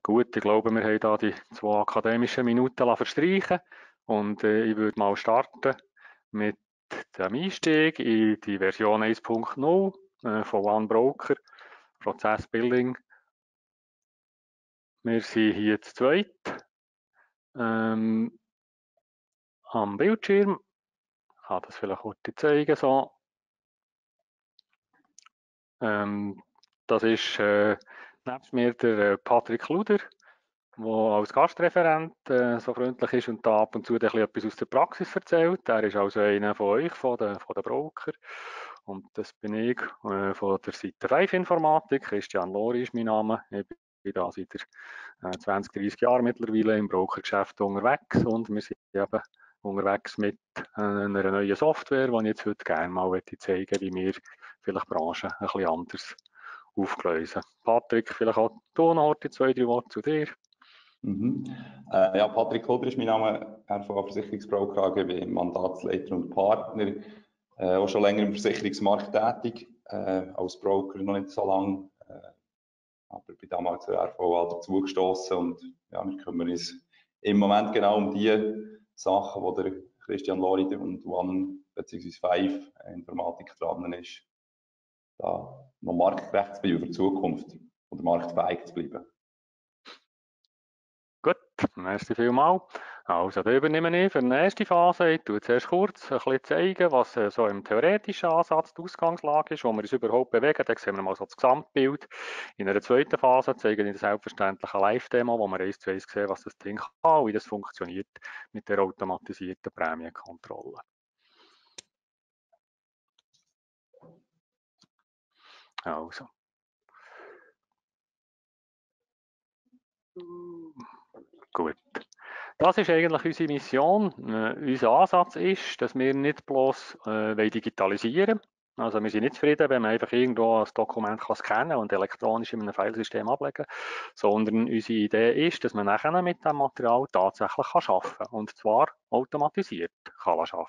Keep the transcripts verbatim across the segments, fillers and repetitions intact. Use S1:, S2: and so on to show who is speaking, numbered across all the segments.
S1: Gut, ich glaube, wir haben da die zwei akademischen Minuten verstreichen und äh, ich würde mal starten mit dem Einstieg in die Version eins Punkt null äh, von OneBroker, Prozess Building. Wir sind hier zu zweit ähm, am Bildschirm. Ich kann das vielleicht kurz zeigen. So. Ähm, das ist äh, nebst mir der äh, Patrick Luder, der als Gastreferent äh, so freundlich ist und da ab und zu etwas aus der Praxis erzählt. Er ist also einer von euch, von den, von den Broker. Und das bin ich äh, von der Seite fünf Informatik. Christian Lori ist mein Name. Ich bin da seit äh, zwanzig, dreißig Jahren mittlerweile im Brokergeschäft unterwegs und wir sind eben unterwegs mit äh, einer neuen Software, die ich jetzt heute gerne mal zeigen möchte, wie wir vielleicht Branchen ein bisschen anders aufgleisen. Patrick, vielleicht auch du noch heute zwei, drei Worte zu dir.
S2: Mhm. Äh, ja, Patrick Luder ist mein Name, R V A-Versicherungsbroker A G, bin Mandatsleiter und Partner, äh, auch schon länger im Versicherungsmarkt tätig, äh, als Broker noch nicht so lange, äh, aber bin damals zur R V A dazugestoßen und ja, wir kümmern uns im Moment genau um die Sachen, wo der Christian Lori und One bzw. fünf Informatik dran ist, da noch marktgerecht zu bleiben für die Zukunft oder marktfähig zu bleiben.
S1: Gut, merci vielmals. Also, da übernehme ich für die nächste Phase. Ich tue zuerst kurz ein bisschen zeigen, was äh, so im theoretischen Ansatz die Ausgangslage ist, wo wir uns überhaupt bewegen. Dann sehen wir mal so das Gesamtbild. In einer zweiten Phase zeige ich selbstverständlich eine Live-Demo, wo wir eins zu eins sehen, was das Ding kann und wie das funktioniert mit der automatisierten Prämienkontrolle. Also. Gut. Das ist eigentlich unsere Mission. Äh, unser Ansatz ist, dass wir nicht bloß äh, digitalisieren wollen. Also wir sind nicht zufrieden, wenn man einfach irgendwo ein Dokument kann scannen und elektronisch in einem Filesystem ablegen kann, sondern unsere Idee ist, dass man nachher mit dem Material tatsächlich kann arbeiten kann und zwar automatisiert kann arbeiten.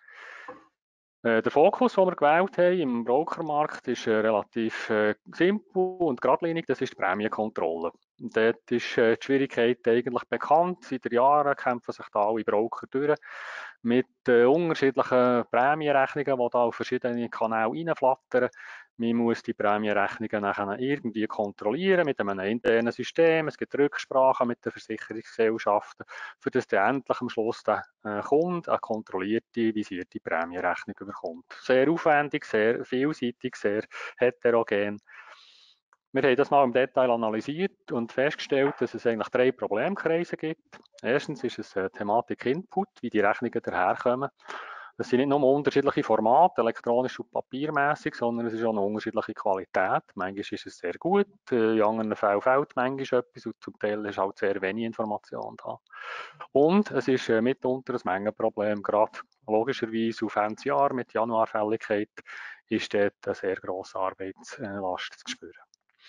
S1: Äh, der Fokus, den wir gewählt haben im Brokermarkt, ist äh, relativ äh, simpel und geradlinig, das ist die Prämienkontrolle. Und dort ist äh, die Schwierigkeit eigentlich bekannt. Seit Jahren kämpfen sich da alle Broker durch mit äh, unterschiedlichen Prämienrechnungen, die da auf verschiedene Kanäle reinflattern. Man muss die Prämienrechnungen nachher irgendwie kontrollieren mit einem internen System. Es gibt Rücksprachen mit den Versicherungsgesellschaften, für das dann endlich am Schluss der äh, Kunde eine kontrollierte, visierte Prämienrechnung bekommt. Sehr aufwendig, sehr vielseitig, sehr heterogen. Wir haben das mal im Detail analysiert und festgestellt, dass es eigentlich drei Problemkreise gibt. Erstens ist es eine Thematik Input, wie die Rechnungen daherkommen. Das sind nicht nur unterschiedliche Formate, elektronisch und papiermäßig, sondern es ist auch eine unterschiedliche Qualität. Manchmal ist es sehr gut, in anderen Fällen fehlt manchmal etwas und zum Teil ist halt sehr wenig Information da. Und es ist mitunter ein Mengenproblem, gerade logischerweise auf Ende Jahr mit Januarfälligkeit ist dort eine sehr grosse Arbeitslast zu spüren.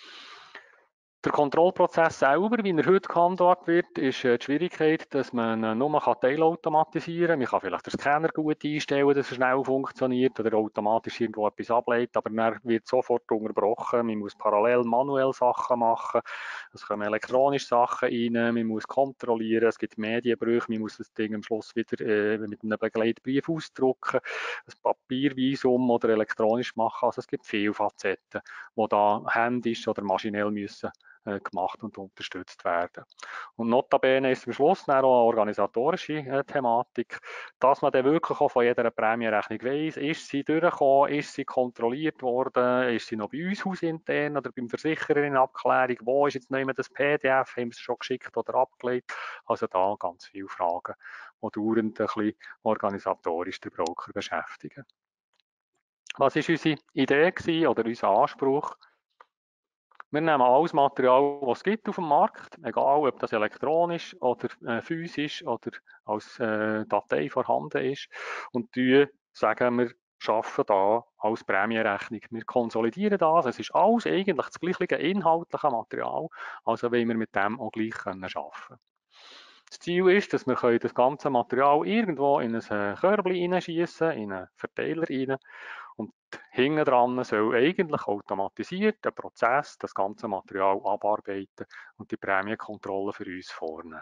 S1: Der Kontrollprozess selber, wie er heute gehandhabt wird, ist die Schwierigkeit, dass man nur teilautomatisieren kann. Man kann vielleicht den Scanner gut einstellen, dass er schnell funktioniert oder automatisch irgendwo etwas ableitet, aber dann wird sofort unterbrochen. Man muss parallel manuell Sachen machen, es kommen elektronische Sachen rein, man muss kontrollieren, es gibt Medienbrüche, man muss das Ding am Schluss wieder äh, mit einem Begleitbrief ausdrucken, ein Papiervisum oder elektronisch machen. Also es gibt viele Facetten, die da händisch oder maschinell müssen gemacht und unterstützt werden. Und notabene ist am Schluss dann auch eine organisatorische äh, Thematik, dass man dann wirklich auch von jeder Prämienrechnung weiss, ist sie durchgekommen, ist sie kontrolliert worden, ist sie noch bei uns hausintern oder beim Versicherer in Abklärung, wo ist jetzt nicht mehr das P D F, haben sie es schon geschickt oder abgelegt. Also da ganz viele Fragen, die dauernd ein bisschen organisatorisch den Broker beschäftigen. Was war unsere Idee gewesen, oder unser Anspruch? Wir nehmen alles Material, das es gibt auf dem Markt, egal ob das elektronisch oder äh, physisch oder als äh, Datei vorhanden ist, und die, sagen wir, schaffen da als Prämienrechnung. Wir konsolidieren das, es ist alles eigentlich das gleiche inhaltliche Material, also wollen wir mit dem auch gleich arbeiten können. Das Ziel ist, dass wir das ganze Material irgendwo in ein Körbchen hineinschießen, in einen Verteiler rein. Und hinten dran soll eigentlich automatisiert der Prozess das ganze Material abarbeiten und die Prämienkontrolle für uns vornehmen.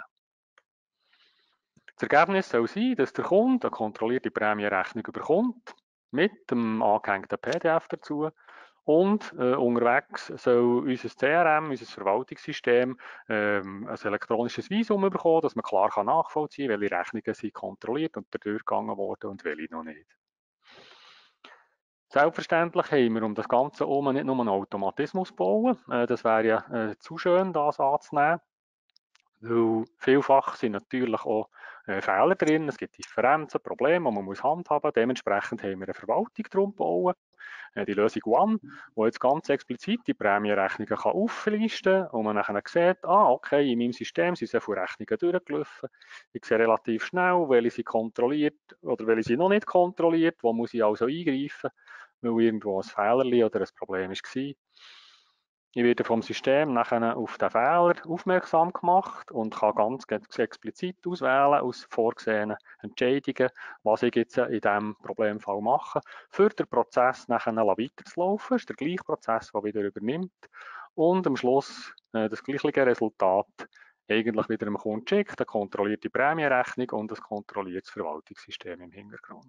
S1: Das Ergebnis soll sein, dass der Kunde eine kontrollierte Prämienrechnung bekommt, mit dem angehängten P D F dazu. Und äh, unterwegs soll unser C R M, unser Verwaltungssystem, ähm, ein elektronisches Visum bekommen, dass man klar kann nachvollziehen kann, welche Rechnungen sind kontrolliert und durchgegangen worden und welche noch nicht. Selbstverständlich haben wir um das Ganze herum nicht nur einen Automatismus bauen. Äh, das wäre ja äh, zu schön, das anzunehmen. Weil vielfach sind natürlich auch äh, Fehler drin, es gibt Differenzen, Probleme, die man muss handhaben muss. Dementsprechend haben wir eine Verwaltung drum gebaut, äh, die Lösung One, die jetzt ganz explizit die Prämienrechnungen kann auflisten kann und man dann sieht, ah, okay, in meinem System sind so viele Rechnungen durchgelaufen. Ich sehe relativ schnell, welche sind kontrolliert oder welche sind noch nicht kontrolliert, wo muss ich also eingreifen, weil irgendwo ein Fehler oder ein Problem war. Ich werde vom System nachher auf den Fehler aufmerksam gemacht und kann ganz explizit auswählen aus vorgesehenen Entscheidungen, was ich jetzt in diesem Problemfall mache, für den Prozess nachher weiterzulaufen. Das ist der gleiche Prozess, der wieder übernimmt und am Schluss äh, das gleiche Resultat eigentlich wieder dem Kunden schickt, eine kontrollierte Prämienrechnung und ein kontrolliertes Verwaltungssystem im Hintergrund.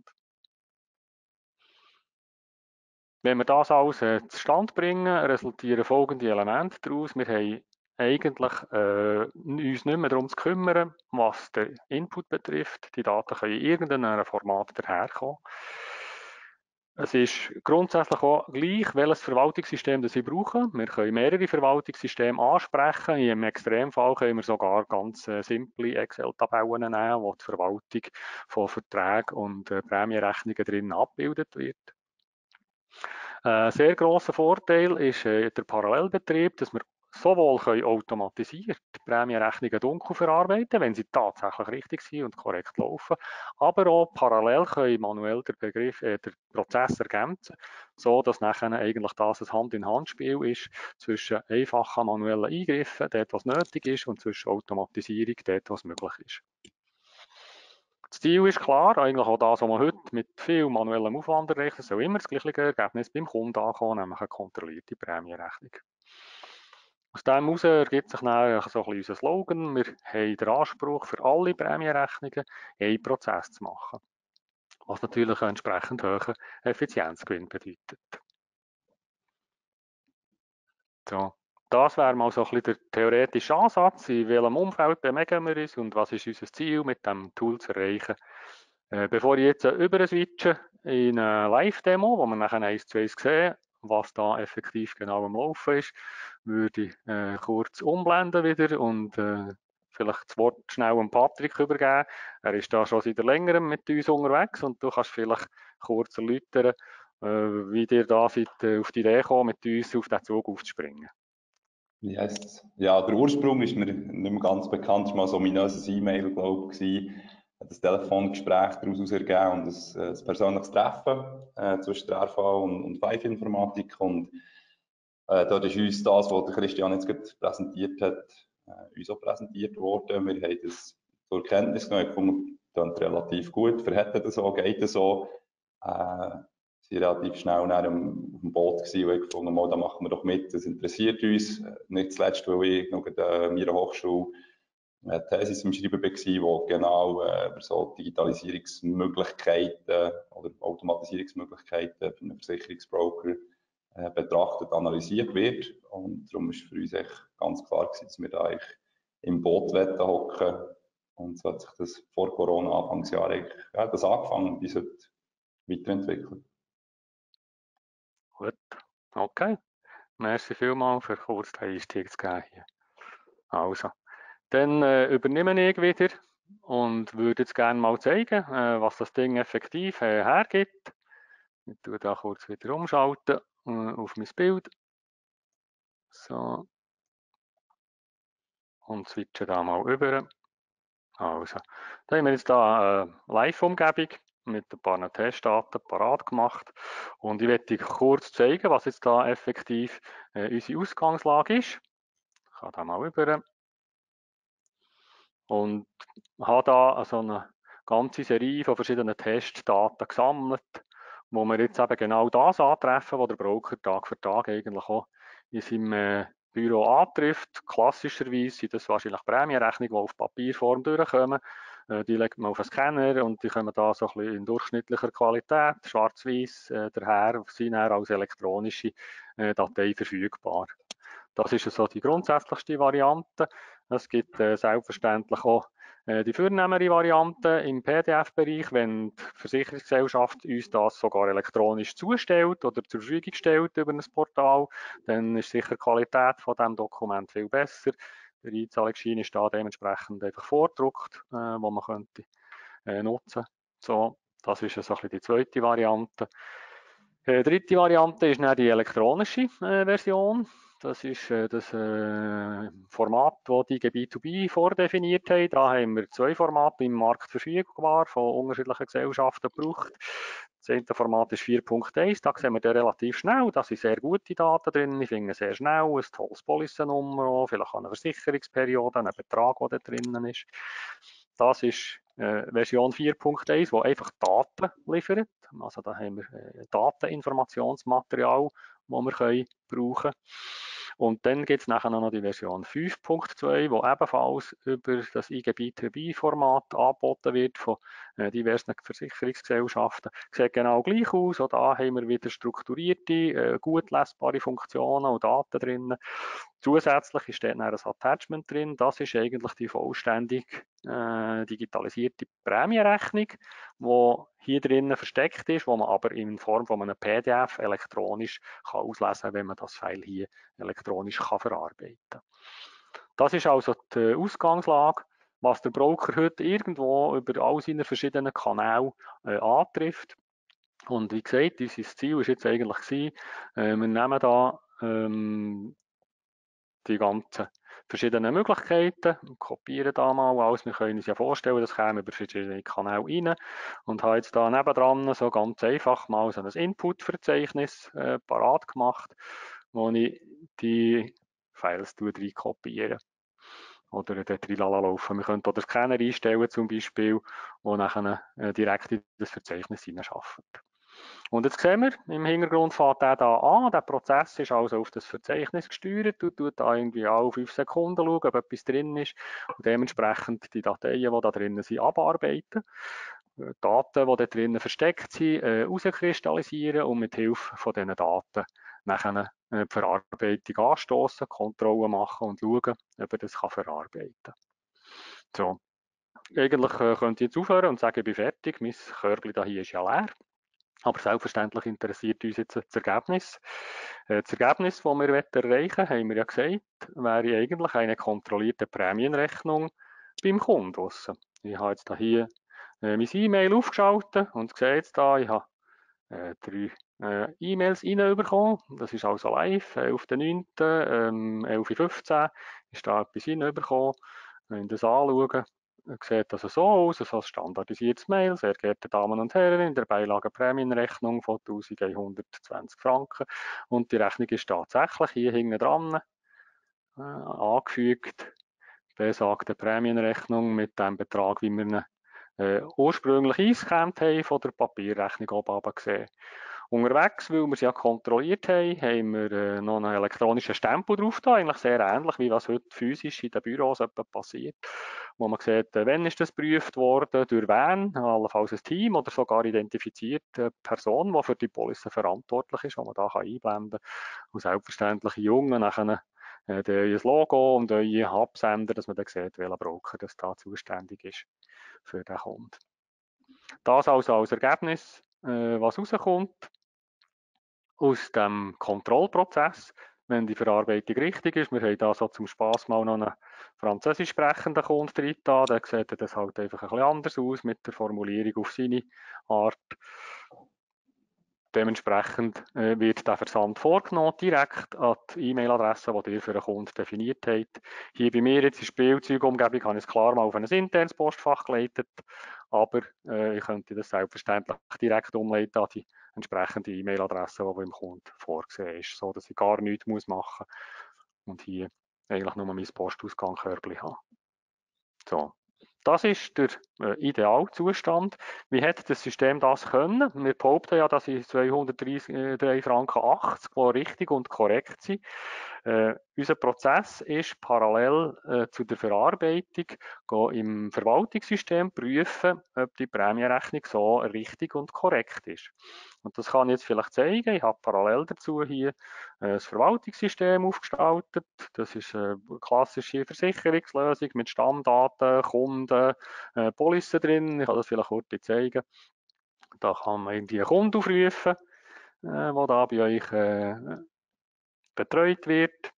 S1: Wenn wir das alles äh, zustande bringen, resultieren folgende Elemente daraus. Wir haben eigentlich äh, uns nicht mehr darum zu kümmern, was den Input betrifft. Die Daten können in irgendeinem Format daherkommen. Es ist grundsätzlich auch gleich, welches Verwaltungssystem das Sie brauchen. Wir können mehrere Verwaltungssysteme ansprechen. Im Extremfall können wir sogar ganz äh, simple Excel-Tabellen nehmen, wo die Verwaltung von Verträgen und äh, Prämienrechnungen drin abgebildet wird. Ein sehr grosser Vorteil ist äh, der Parallelbetrieb, dass wir sowohl können automatisiert Prämienrechnungen dunkel verarbeiten, wenn sie tatsächlich richtig sind und korrekt laufen, aber auch parallel können manuell der Begriff, äh, der Prozess ergänzen, so dass nachher eigentlich das ein Hand-in-Hand-Spiel ist zwischen einfachen manuellen Eingriffen, dort was nötig ist, und zwischen Automatisierung, dort was möglich ist. Das Ziel ist klar, eigentlich auch das, was man heute mit viel manuellem Aufwand erreicht, soll immer das gleiche Ergebnis beim Kunden ankommen, nämlich eine kontrollierte Prämienrechnung. Aus dem heraus ergibt sich dann so ein bisschen unser Slogan: Wir haben den Anspruch, für alle Prämienrechnungen einen Prozess zu machen, was natürlich einen entsprechend hohen Effizienzgewinn bedeutet. So. Das wäre mal so ein bisschen der theoretische Ansatz, in welchem Umfeld bewegen wir uns und was ist unser Ziel, mit diesem Tool zu erreichen. Äh, bevor ich jetzt äh, über switche in eine Live-Demo, wo wir nachher eins zu eins sehen, was da effektiv genau am Laufen ist, würde ich äh, kurz umblenden wieder und äh, vielleicht das Wort schnell an Patrick übergeben. Er ist da schon seit längerem mit uns unterwegs und du kannst vielleicht kurz erläutern, äh, wie ihr da seid, äh, auf die Idee gekommen, mit uns auf den Zug aufzuspringen.
S2: Yes. Ja, der Ursprung ist mir nicht mehr ganz bekannt. Es war mal so mein erstes E-Mail, glaube ich, hat das Telefongespräch daraus ergeben und ein, ein persönliches Treffen äh, zwischen der R V und, und Five-Informatik. Und äh, dort ist uns das, was der Christian jetzt gerade präsentiert hat, äh, uns auch präsentiert worden. Wir haben das zur Kenntnis genommen, gefunden, das klingt relativ gut, verhält das so, geht das so. Äh, Sie waren relativ schnell auf dem Boot gewesen und ich gefunden, mal, da machen wir doch mit, das interessiert uns. Nicht zuletzt, weil ich noch an meiner Hochschule eine Thesis im Schreiben war, wo genau äh, über so Digitalisierungsmöglichkeiten oder Automatisierungsmöglichkeiten für einen Versicherungsbroker äh, betrachtet, analysiert wird. Und darum ist für uns echt ganz klar gewesen, dass wir da eigentlich im Boot hocken. Und so hat sich das vor Corona, Anfangsjahr, eigentlich, ja, das angefangen bis heute weiterentwickelt.
S1: Gut, okay. Merci vielmals für kurz den Einstieg zu geben hier. Also, dann äh, übernehme ich wieder und würde jetzt gerne mal zeigen, äh, was das Ding effektiv äh, hergibt. Ich tue da kurz wieder umschalten äh, auf mein Bild. So. Und switche da mal über. Also, da haben wir jetzt da eine Live-Umgebung mit ein paar Testdaten parat gemacht. Und ich werde kurz zeigen, was jetzt da effektiv äh, unsere Ausgangslage ist. Ich kann da mal über. Und habe da also eine ganze Serie von verschiedenen Testdaten gesammelt wo wir jetzt eben genau das antreffen, was der Broker Tag für Tag eigentlich auch in seinem äh, Büro antrifft. Klassischerweise sind das wahrscheinlich Prämienrechnungen, die auf Papierform durchkommen. Äh, die legt man auf einen Scanner und die kommen da so ein bisschen in durchschnittlicher Qualität, schwarz-weiß, äh, daher, sind dann als elektronische äh, Datei verfügbar. Das ist so die grundsätzlichste Variante. Es gibt äh, selbstverständlich auch äh, die vornehmere Variante im P D F-Bereich, wenn die Versicherungsgesellschaft uns das sogar elektronisch zustellt oder zur Verfügung stellt über ein Portal, dann ist sicher die Qualität von diesem Dokument viel besser. Der Einzahlungsschein ist da dementsprechend einfach vorgedruckt, äh, wo man könnte äh, nutzen. So, das ist so ein bisschen die zweite Variante. Die dritte Variante ist dann die elektronische äh, Version. Das ist äh, das äh, Format, das die B zwei B vordefiniert haben. Da haben wir zwei Formate im Markt verfügbar, von unterschiedlichen Gesellschaften gebraucht. Das eine Format ist vier Punkt eins, da sehen wir den relativ schnell. Da sind sehr gute Daten drin. Ich finde sehr schnell, ein tolles Policy-Nummer, vielleicht auch eine Versicherungsperiode, ein Betrag, der da drinnen ist. Das ist äh, Version vier Punkt eins, die einfach Daten liefert. Also da haben wir äh, Dateninformationsmaterial, das wir können brauchen können. Und dann gibt es nachher noch die Version fünf Punkt zwei, die ebenfalls über das I G B zwei B-Format angeboten wird von äh, diversen Versicherungsgesellschaften. Sieht genau gleich aus. Auch da haben wir wieder strukturierte, äh, gut lesbare Funktionen und Daten drin. Zusätzlich ist dort ein Attachment drin. Das ist eigentlich die vollständig äh, digitalisierte Prämienrechnung, die hier drinnen versteckt ist, wo man aber in Form von einem P D F elektronisch kann auslesen kann, wenn man das File hier elektronisch kann verarbeiten kann. Das ist also die Ausgangslage, was der Broker heute irgendwo über all seine verschiedenen Kanäle äh, antrifft. Und wie gesagt, unser Ziel war jetzt eigentlich gewesen, äh, wir nehmen da ähm, die ganzen verschiedenen Möglichkeiten, kopieren da mal alles. Wir können uns ja vorstellen, das käme über verschiedene Kanäle rein und habe jetzt da nebendran so ganz einfach mal so ein Input-Verzeichnis äh, parat gemacht, wo ich die Files rein kopiere oder dort rein laufen. Wir können auch den Scanner einstellen zum Beispiel, der nachher äh, direkt in das Verzeichnis hineinschafft. Und jetzt sehen wir, im Hintergrund fängt der da an. Der Prozess ist also auf das Verzeichnis gesteuert und tut da irgendwie alle fünf Sekunden schauen, ob etwas drin ist und dementsprechend die Dateien, die da drinnen sind, abarbeiten. Die Daten, die da drinnen versteckt sind, äh, rauskristallisieren und mit Hilfe von diesen Daten nachher die Verarbeitung anstoßen, Kontrollen machen und schauen, ob er das kann verarbeiten kann. So. Eigentlich äh, könnte ich jetzt aufhören und sagen, ich bin fertig. Mein Körbchen hier ist ja leer. Aber selbstverständlich interessiert uns jetzt das Ergebnis. Das Ergebnis, das wir erreichen wollen, haben wir ja gesagt, wäre eigentlich eine kontrollierte Prämienrechnung beim Kunden. Ich habe jetzt hier mein E-Mail aufgeschaltet und sehe jetzt da, ich habe drei E-Mails reinbekommen. Das ist also live, elfter neunter Ähm, elf Uhr fünfzehn ist da etwas reinbekommen. Wenn ich das anschaue, sieht das so aus, also ein standardisiertes Mail. Sehr geehrte Damen und Herren, in der Beilage Prämienrechnung von eintausendeinhundertzwanzig Franken. Und die Rechnung ist tatsächlich hier hinten dran äh, angefügt. Besagte Prämienrechnung mit dem Betrag, wie wir ihn äh, ursprünglich eingescannt haben, von der Papierrechnung oben gesehen. Unterwegs, weil wir es ja kontrolliert haben, haben wir äh, noch einen elektronischen Stempel drauf da, eigentlich sehr ähnlich, wie was heute physisch in den Büros passiert, wo man sieht, äh, wann ist das geprüft worden, durch wen, allenfalls ein Team oder sogar identifizierte Person, die für die Police verantwortlich ist, die man da kann einblenden kann. Und selbstverständlich Jungen nachher äh, euer Logo und euer Absender, dass man dann sieht, welcher Broker das da zuständig ist für den Kunden. Das also als Ergebnis, äh, was rauskommt aus dem Kontrollprozess, wenn die Verarbeitung richtig ist. Wir haben da so zum Spass mal noch einen französisch sprechenden Kunden drin, da sieht das halt einfach ein bisschen anders aus mit der Formulierung auf seine Art. Dementsprechend äh, wird der Versand vorgenommen, direkt an die E-Mail-Adresse, die ihr für den Kunden definiert habt. Hier bei mir jetzt in der Spielzeugumgebung habe ich es klar mal auf ein internes Postfach geleitet, aber äh, ich könnte das selbstverständlich direkt umleiten an die entsprechende E-Mail-Adresse, die beim Kunden vorgesehen ist, so dass ich gar nichts muss machen muss und hier eigentlich nur mein Postausgangskörbchen habe. So. Das ist der äh, Idealzustand. Wie hat das System das können? Wir behaupten ja, dass in zweihundertdrei Franken achtzig, die richtig und korrekt sind. Äh, unser Prozess ist parallel äh, zu der Verarbeitung, gehen im Verwaltungssystem prüfen, ob die Prämienrechnung so richtig und korrekt ist. Und das kann ich jetzt vielleicht zeigen. Ich habe parallel dazu hier äh, das Verwaltungssystem aufgestaltet. Das ist eine klassische Versicherungslösung mit Stammdaten, Kunden, äh, Police drin. Ich kann das vielleicht kurz zeigen. Da kann man irgendwie einen Kunden aufrufen, äh, der da bei euch äh, betreut wird.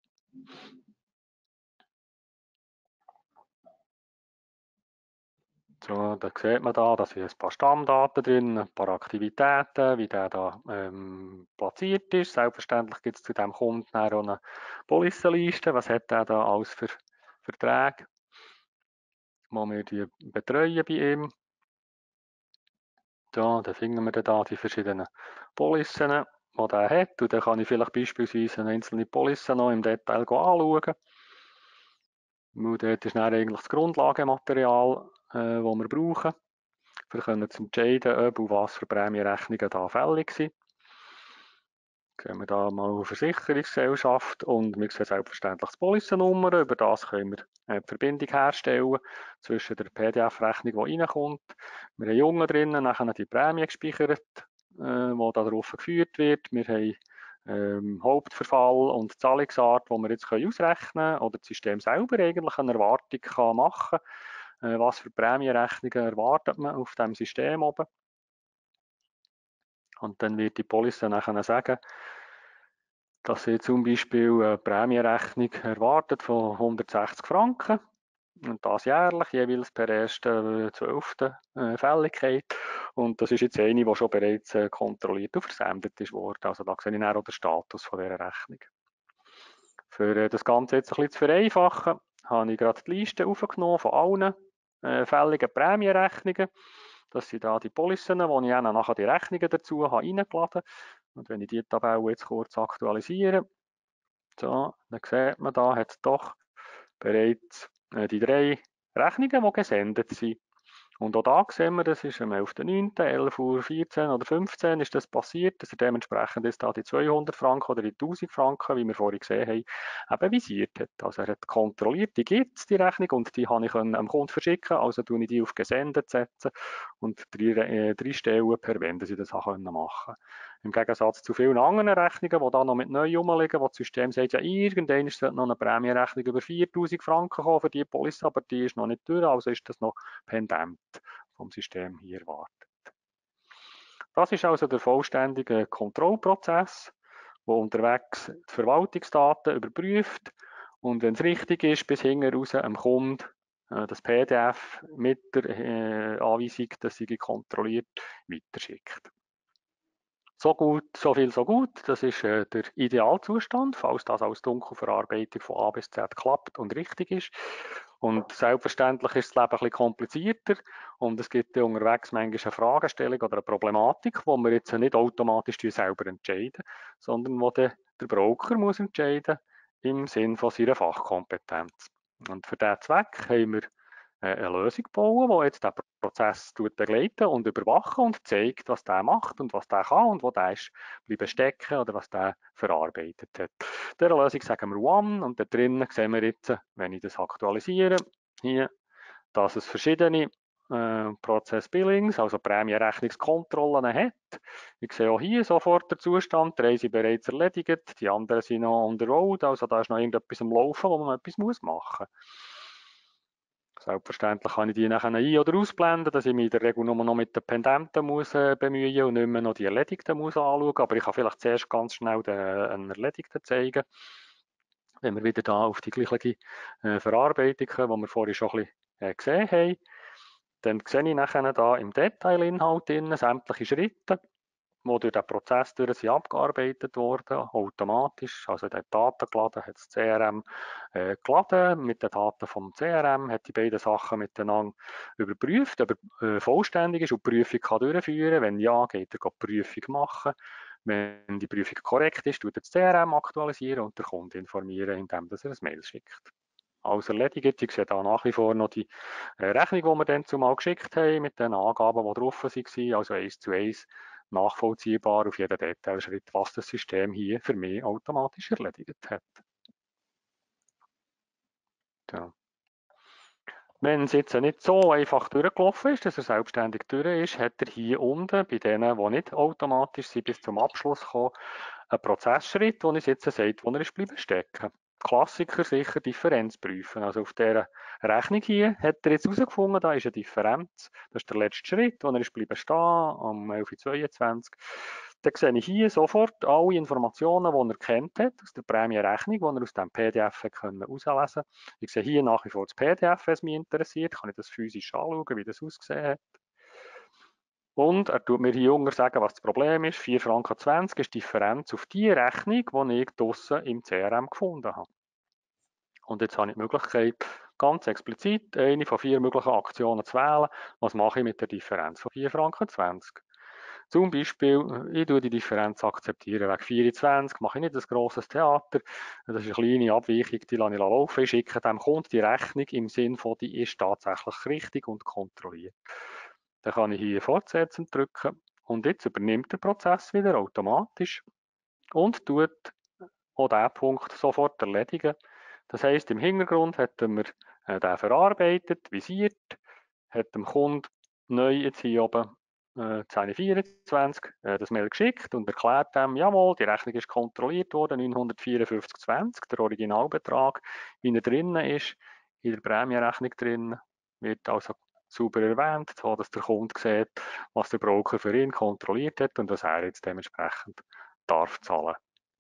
S1: So, da sieht man da, dass hier ein paar Stammdaten drin, ein paar Aktivitäten, wie der da ähm, platziert ist. Selbstverständlich gibt es zu diesem Kunden auch eine Policenliste. Was hat der da alles für Verträge, die wir die betreuen bei ihm. So, dann finden wir da die verschiedenen Policen, die der hat. Und dann kann ich vielleicht beispielsweise eine einzelne Police noch im Detail anschauen. Weil dort ist dann eigentlich das Grundlagematerial, äh, das wir brauchen, um zu entscheiden, ob und was für Prämienrechnungen da fällig sind. Gehen wir da mal auf Versicherungsgesellschaft und wir sehen selbstverständlich die Policennummer. Über das können wir die Verbindung herstellen zwischen der P D F-Rechnung, die reinkommt. Wir haben Jungen drinnen, nachher die Prämie gespeichert, die darauf geführt wird. Wir haben ähm, Hauptverfall und Zahlungsart, die wir jetzt ausrechnen können oder das System selber eigentlich eine Erwartung kann machen kann. Äh, was für Prämienrechnungen erwartet man auf dem System oben? Und dann wird die Police nachher sagen, dass sie zum Beispiel eine Prämienrechnung erwartet von hundertsechzig Franken und das jährlich, jeweils per ersten zwölften Fälligkeit. Und das ist jetzt eine, die schon bereits kontrolliert und versendet ist worden. Also da sehe ich dann auch den Status von dieser Rechnung. Für das Ganze jetzt ein bisschen zu vereinfachen, habe ich gerade die Liste aufgenommen von allen äh, fälligen Prämienrechnungen. Das sind da die Policen, wo ich dann nachher die Rechnungen dazu habe reingeladen. Und wenn ich die Tabelle jetzt kurz aktualisiere, so, dann sieht man, da hat es doch bereits äh, die drei Rechnungen, die gesendet sind. Und auch da sehen wir, das ist am elften neunten elf Uhr vierzehn oder fünfzehn ist das passiert, dass er dementsprechend jetzt da die zweihundert Franken oder die tausend Franken, wie wir vorhin gesehen haben, eben visiert hat. Also er hat kontrolliert, die gibt es, die Rechnung, und die habe ich am Kunden verschicken, also tue ich die auf gesendet setzen und drei, äh, drei Stellen per Wenn sie das machen können. Im Gegensatz zu vielen anderen Rechnungen, die da noch mit neu rumliegen, wo das System sagt, ja, irgendwann sollte noch eine Prämienrechnung über viertausend Franken kommen für die Police, aber die ist noch nicht durch, also ist das noch pendent vom System hier erwartet. Das ist also der vollständige Kontrollprozess, wo unterwegs die Verwaltungsdaten überprüft und wenn es richtig ist, bis hinten raus am Kunden äh, das P D F mit der äh, Anweisung, dass sie kontrolliert, weiterschickt. So gut, so viel, so gut. Das ist äh, der Idealzustand, falls das als Dunkelverarbeitung von A bis Z klappt und richtig ist. Und selbstverständlich ist das Leben ein bisschen komplizierter und es gibt ja unterwegs manchmal eine Fragestellung oder eine Problematik, wo wir jetzt nicht automatisch selber entscheiden, sondern wo der, der Broker muss entscheiden im Sinn von seiner Fachkompetenz. Und für diesen Zweck haben wir eine Lösung bauen, die jetzt den Prozess begleiten und überwachen und zeigt, was der macht und was der kann und wo der ist bleiben stecken oder was der verarbeitet hat. Der Lösung sagen wir One und da drinnen sehen wir jetzt, wenn ich das aktualisiere, hier, dass es verschiedene äh, Prozess-Billings, also Prämienrechnungskontrollen hat. Ich sehe auch hier sofort den Zustand, drei sind bereits erledigt, die anderen sind noch on the road, also da ist noch irgendetwas am Laufen, wo man etwas machen muss. Selbstverständlich kann ich die nachher ein- oder ausblenden, dass ich mich in der Regel nur noch mit den Pendenten muss, äh, bemühen und nicht mehr noch die Erledigten muss anschauen. Aber ich kann vielleicht zuerst ganz schnell den, einen Erledigten zeigen. Wenn wir wieder da auf die gleiche äh, Verarbeitung kommen, die wir vorhin schon ein bisschen äh, gesehen haben, dann sehe ich nachher da im Detailinhalt drin sämtliche Schritte, die durch den Prozess durch sind abgearbeitet worden, automatisch. Also der Daten geladen, hat das C R M äh, geladen, mit den Daten vom C R M, hat die beiden Sachen miteinander überprüft, ob er äh, vollständig ist und die Prüfung kann durchführen. Wenn ja, geht er die Prüfung machen. Wenn die Prüfung korrekt ist, tut er das C R M aktualisieren und der Kunde informieren, indem er ein Mail schickt. alles erledigt. Ich sehe da nach wie vor noch die äh, Rechnung, die wir dann zumal geschickt haben, mit den Angaben, die drauf waren, also eins zu eins nachvollziehbar auf jeden Detailschritt, was das System hier für mich automatisch erledigt hat. Ja. Wenn es jetzt nicht so einfach durchgelaufen ist, dass er selbstständig durch ist, hat er hier unten, bei denen, die nicht automatisch sind, bis zum Abschluss kommen, einen Prozessschritt, wo uns jetzt sagt, wo er ist bleiben stecken. Klassiker sicher Differenz prüfen. Also auf dieser Rechnung hier hat er jetzt herausgefunden, da ist eine Differenz. Das ist der letzte Schritt, wo er ist bleiben stehen, um elf Uhr zweiundzwanzig. Dann sehe ich hier sofort alle Informationen, die er kennt hat, aus der Prämienrechnung, die er aus dem P D F herauslesen konnte. Ich sehe hier nach wie vor das P D F, wenn es mich interessiert. Kann ich das physisch anschauen, wie das ausgesehen hat. Und er tut mir hier unten sagen, was das Problem ist. vier Franken zwanzig ist die Differenz auf die Rechnung, die ich draussen im C R M gefunden habe. Und jetzt habe ich die Möglichkeit, ganz explizit eine von vier möglichen Aktionen zu wählen. Was mache ich mit der Differenz von vier Franken zwanzig? Zum Beispiel, ich tue die Differenz akzeptieren wegen vierundzwanzig, mache ich nicht ein grosses Theater. Das ist eine kleine Abweichung, die lasse ich laufen. Ich schicke dem Kunden die Rechnung im Sinn von, die ist tatsächlich richtig und kontrolliert. Dann kann ich hier fortsetzen drücken und jetzt übernimmt der Prozess wieder automatisch und tut auch diesen Punkt sofort erledigen. Das heisst, im Hintergrund hätten wir äh, den verarbeitet, visiert, hat dem Kunden neu jetzt hier oben äh, zehn Uhr vierundzwanzig äh, das Mail geschickt und erklärt dem, jawohl, die Rechnung ist kontrolliert worden, neunhundertvierundfünfzig zwanzig, der Originalbetrag, wie er drinnen ist, in der Prämienrechnung drin, wird also sauber erwähnt, so dass der Kunde sieht, was der Broker für ihn kontrolliert hat und was er jetzt dementsprechend darf zahlen.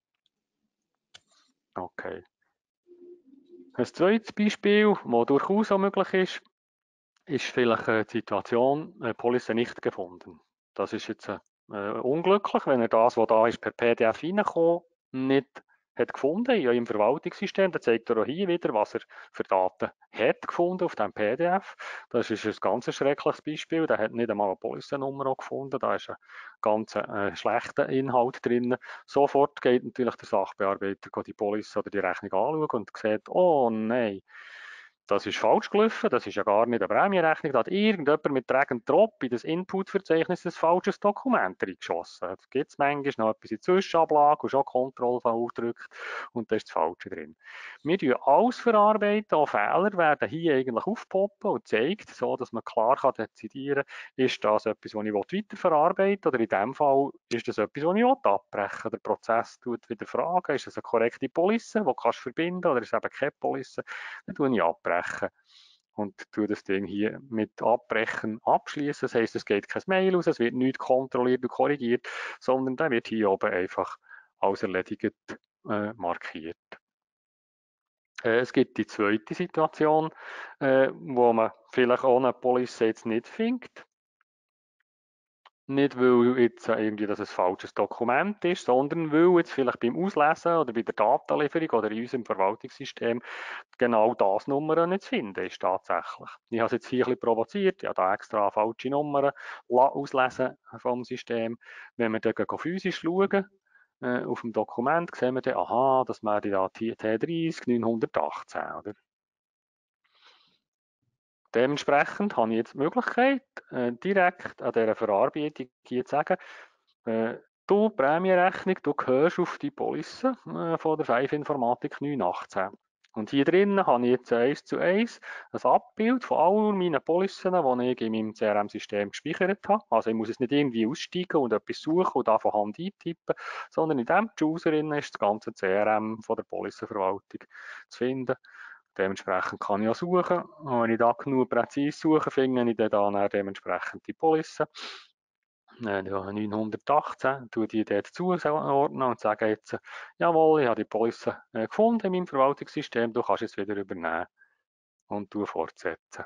S1: Okay. Ein zweites Beispiel, das durchaus auch möglich ist, ist vielleicht eine Situation, eine Police nicht gefunden. Das ist jetzt äh, unglücklich, wenn er das, was da ist, per P D F reinkommt, nicht hat gefunden in eurem Verwaltungssystem. Dann zeigt er auch hier wieder, was er für Daten hat gefunden auf dem P D F. Das ist ein ganz schreckliches Beispiel. Der hat nicht einmal eine Police-Nummer gefunden. Da ist ein ganz äh, schlechter Inhalt drin. Sofort geht natürlich der Sachbearbeiter die Police oder die Rechnung anschauen und sieht, oh nein, das ist falsch gelaufen, das ist ja gar nicht eine Prämienrechnung, da hat irgendjemand mit Drag and Drop in das Input-Verzeichnis ein falsches Dokument reingeschossen. Da gibt es manchmal noch etwas in Zwischenablage und schon Kontroll-V gedrückt und da ist das Falsche drin. Wir tun alles verarbeiten, auch Fehler werden hier eigentlich aufpoppen und zeigt, so dass man klar kann dezidieren kann, ist das etwas, was ich weiterverarbeiten will oder in diesem Fall ist das etwas, was ich abbrechen will. Der Prozess tut wieder fragen, ist das eine korrekte Police, die kannst du verbinden oder ist es eben keine Police, dann tue ich abbrechen. Und tue das Ding hier mit Abbrechen abschließen. Das heisst, es geht kein Mail aus, es wird nicht kontrolliert und korrigiert, sondern dann wird hier oben einfach als erledigt äh, markiert. Äh, es gibt die zweite Situation, äh, wo man vielleicht ohne Police jetzt nicht findet. Nicht, weil jetzt irgendwie das ein falsches Dokument ist, sondern weil jetzt vielleicht beim Auslesen oder bei der Datenlieferung oder in unserem Verwaltungssystem genau das Nummer nicht zu finden ist tatsächlich. Ich habe es jetzt hier ein bisschen provoziert, ich habe da extra falsche Nummern auslesen vom System. Wenn wir dann physisch schauen, äh, auf dem Dokument, sehen wir dann, aha, das wäre ja T dreißig neunhundertachtzehn, oder? Dementsprechend habe ich jetzt die Möglichkeit, äh, direkt an dieser Verarbeitung hier zu sagen, äh, du Prämienrechnung, du gehörst auf die Police äh, von der Five Informatik neun achtzehn. Und hier drinnen habe ich jetzt eins zu eins ein Abbild von all meinen Policen, die ich in meinem C R M-System gespeichert habe. Also ich muss jetzt nicht irgendwie aussteigen und etwas suchen und da von Hand eintippen, sondern in diesem User ist das ganze C R M von der Policenverwaltung zu finden. Dementsprechend kann ich auch suchen. Und wenn ich da genug präzise suche, finde ich dann, dann dementsprechend die Police. Äh, neunhundertachtzehn, tue die dort zuordnen und sage jetzt, jawohl, ich habe die Police äh, gefunden in meinem Verwaltungssystem, du kannst es wieder übernehmen und du fortsetzen.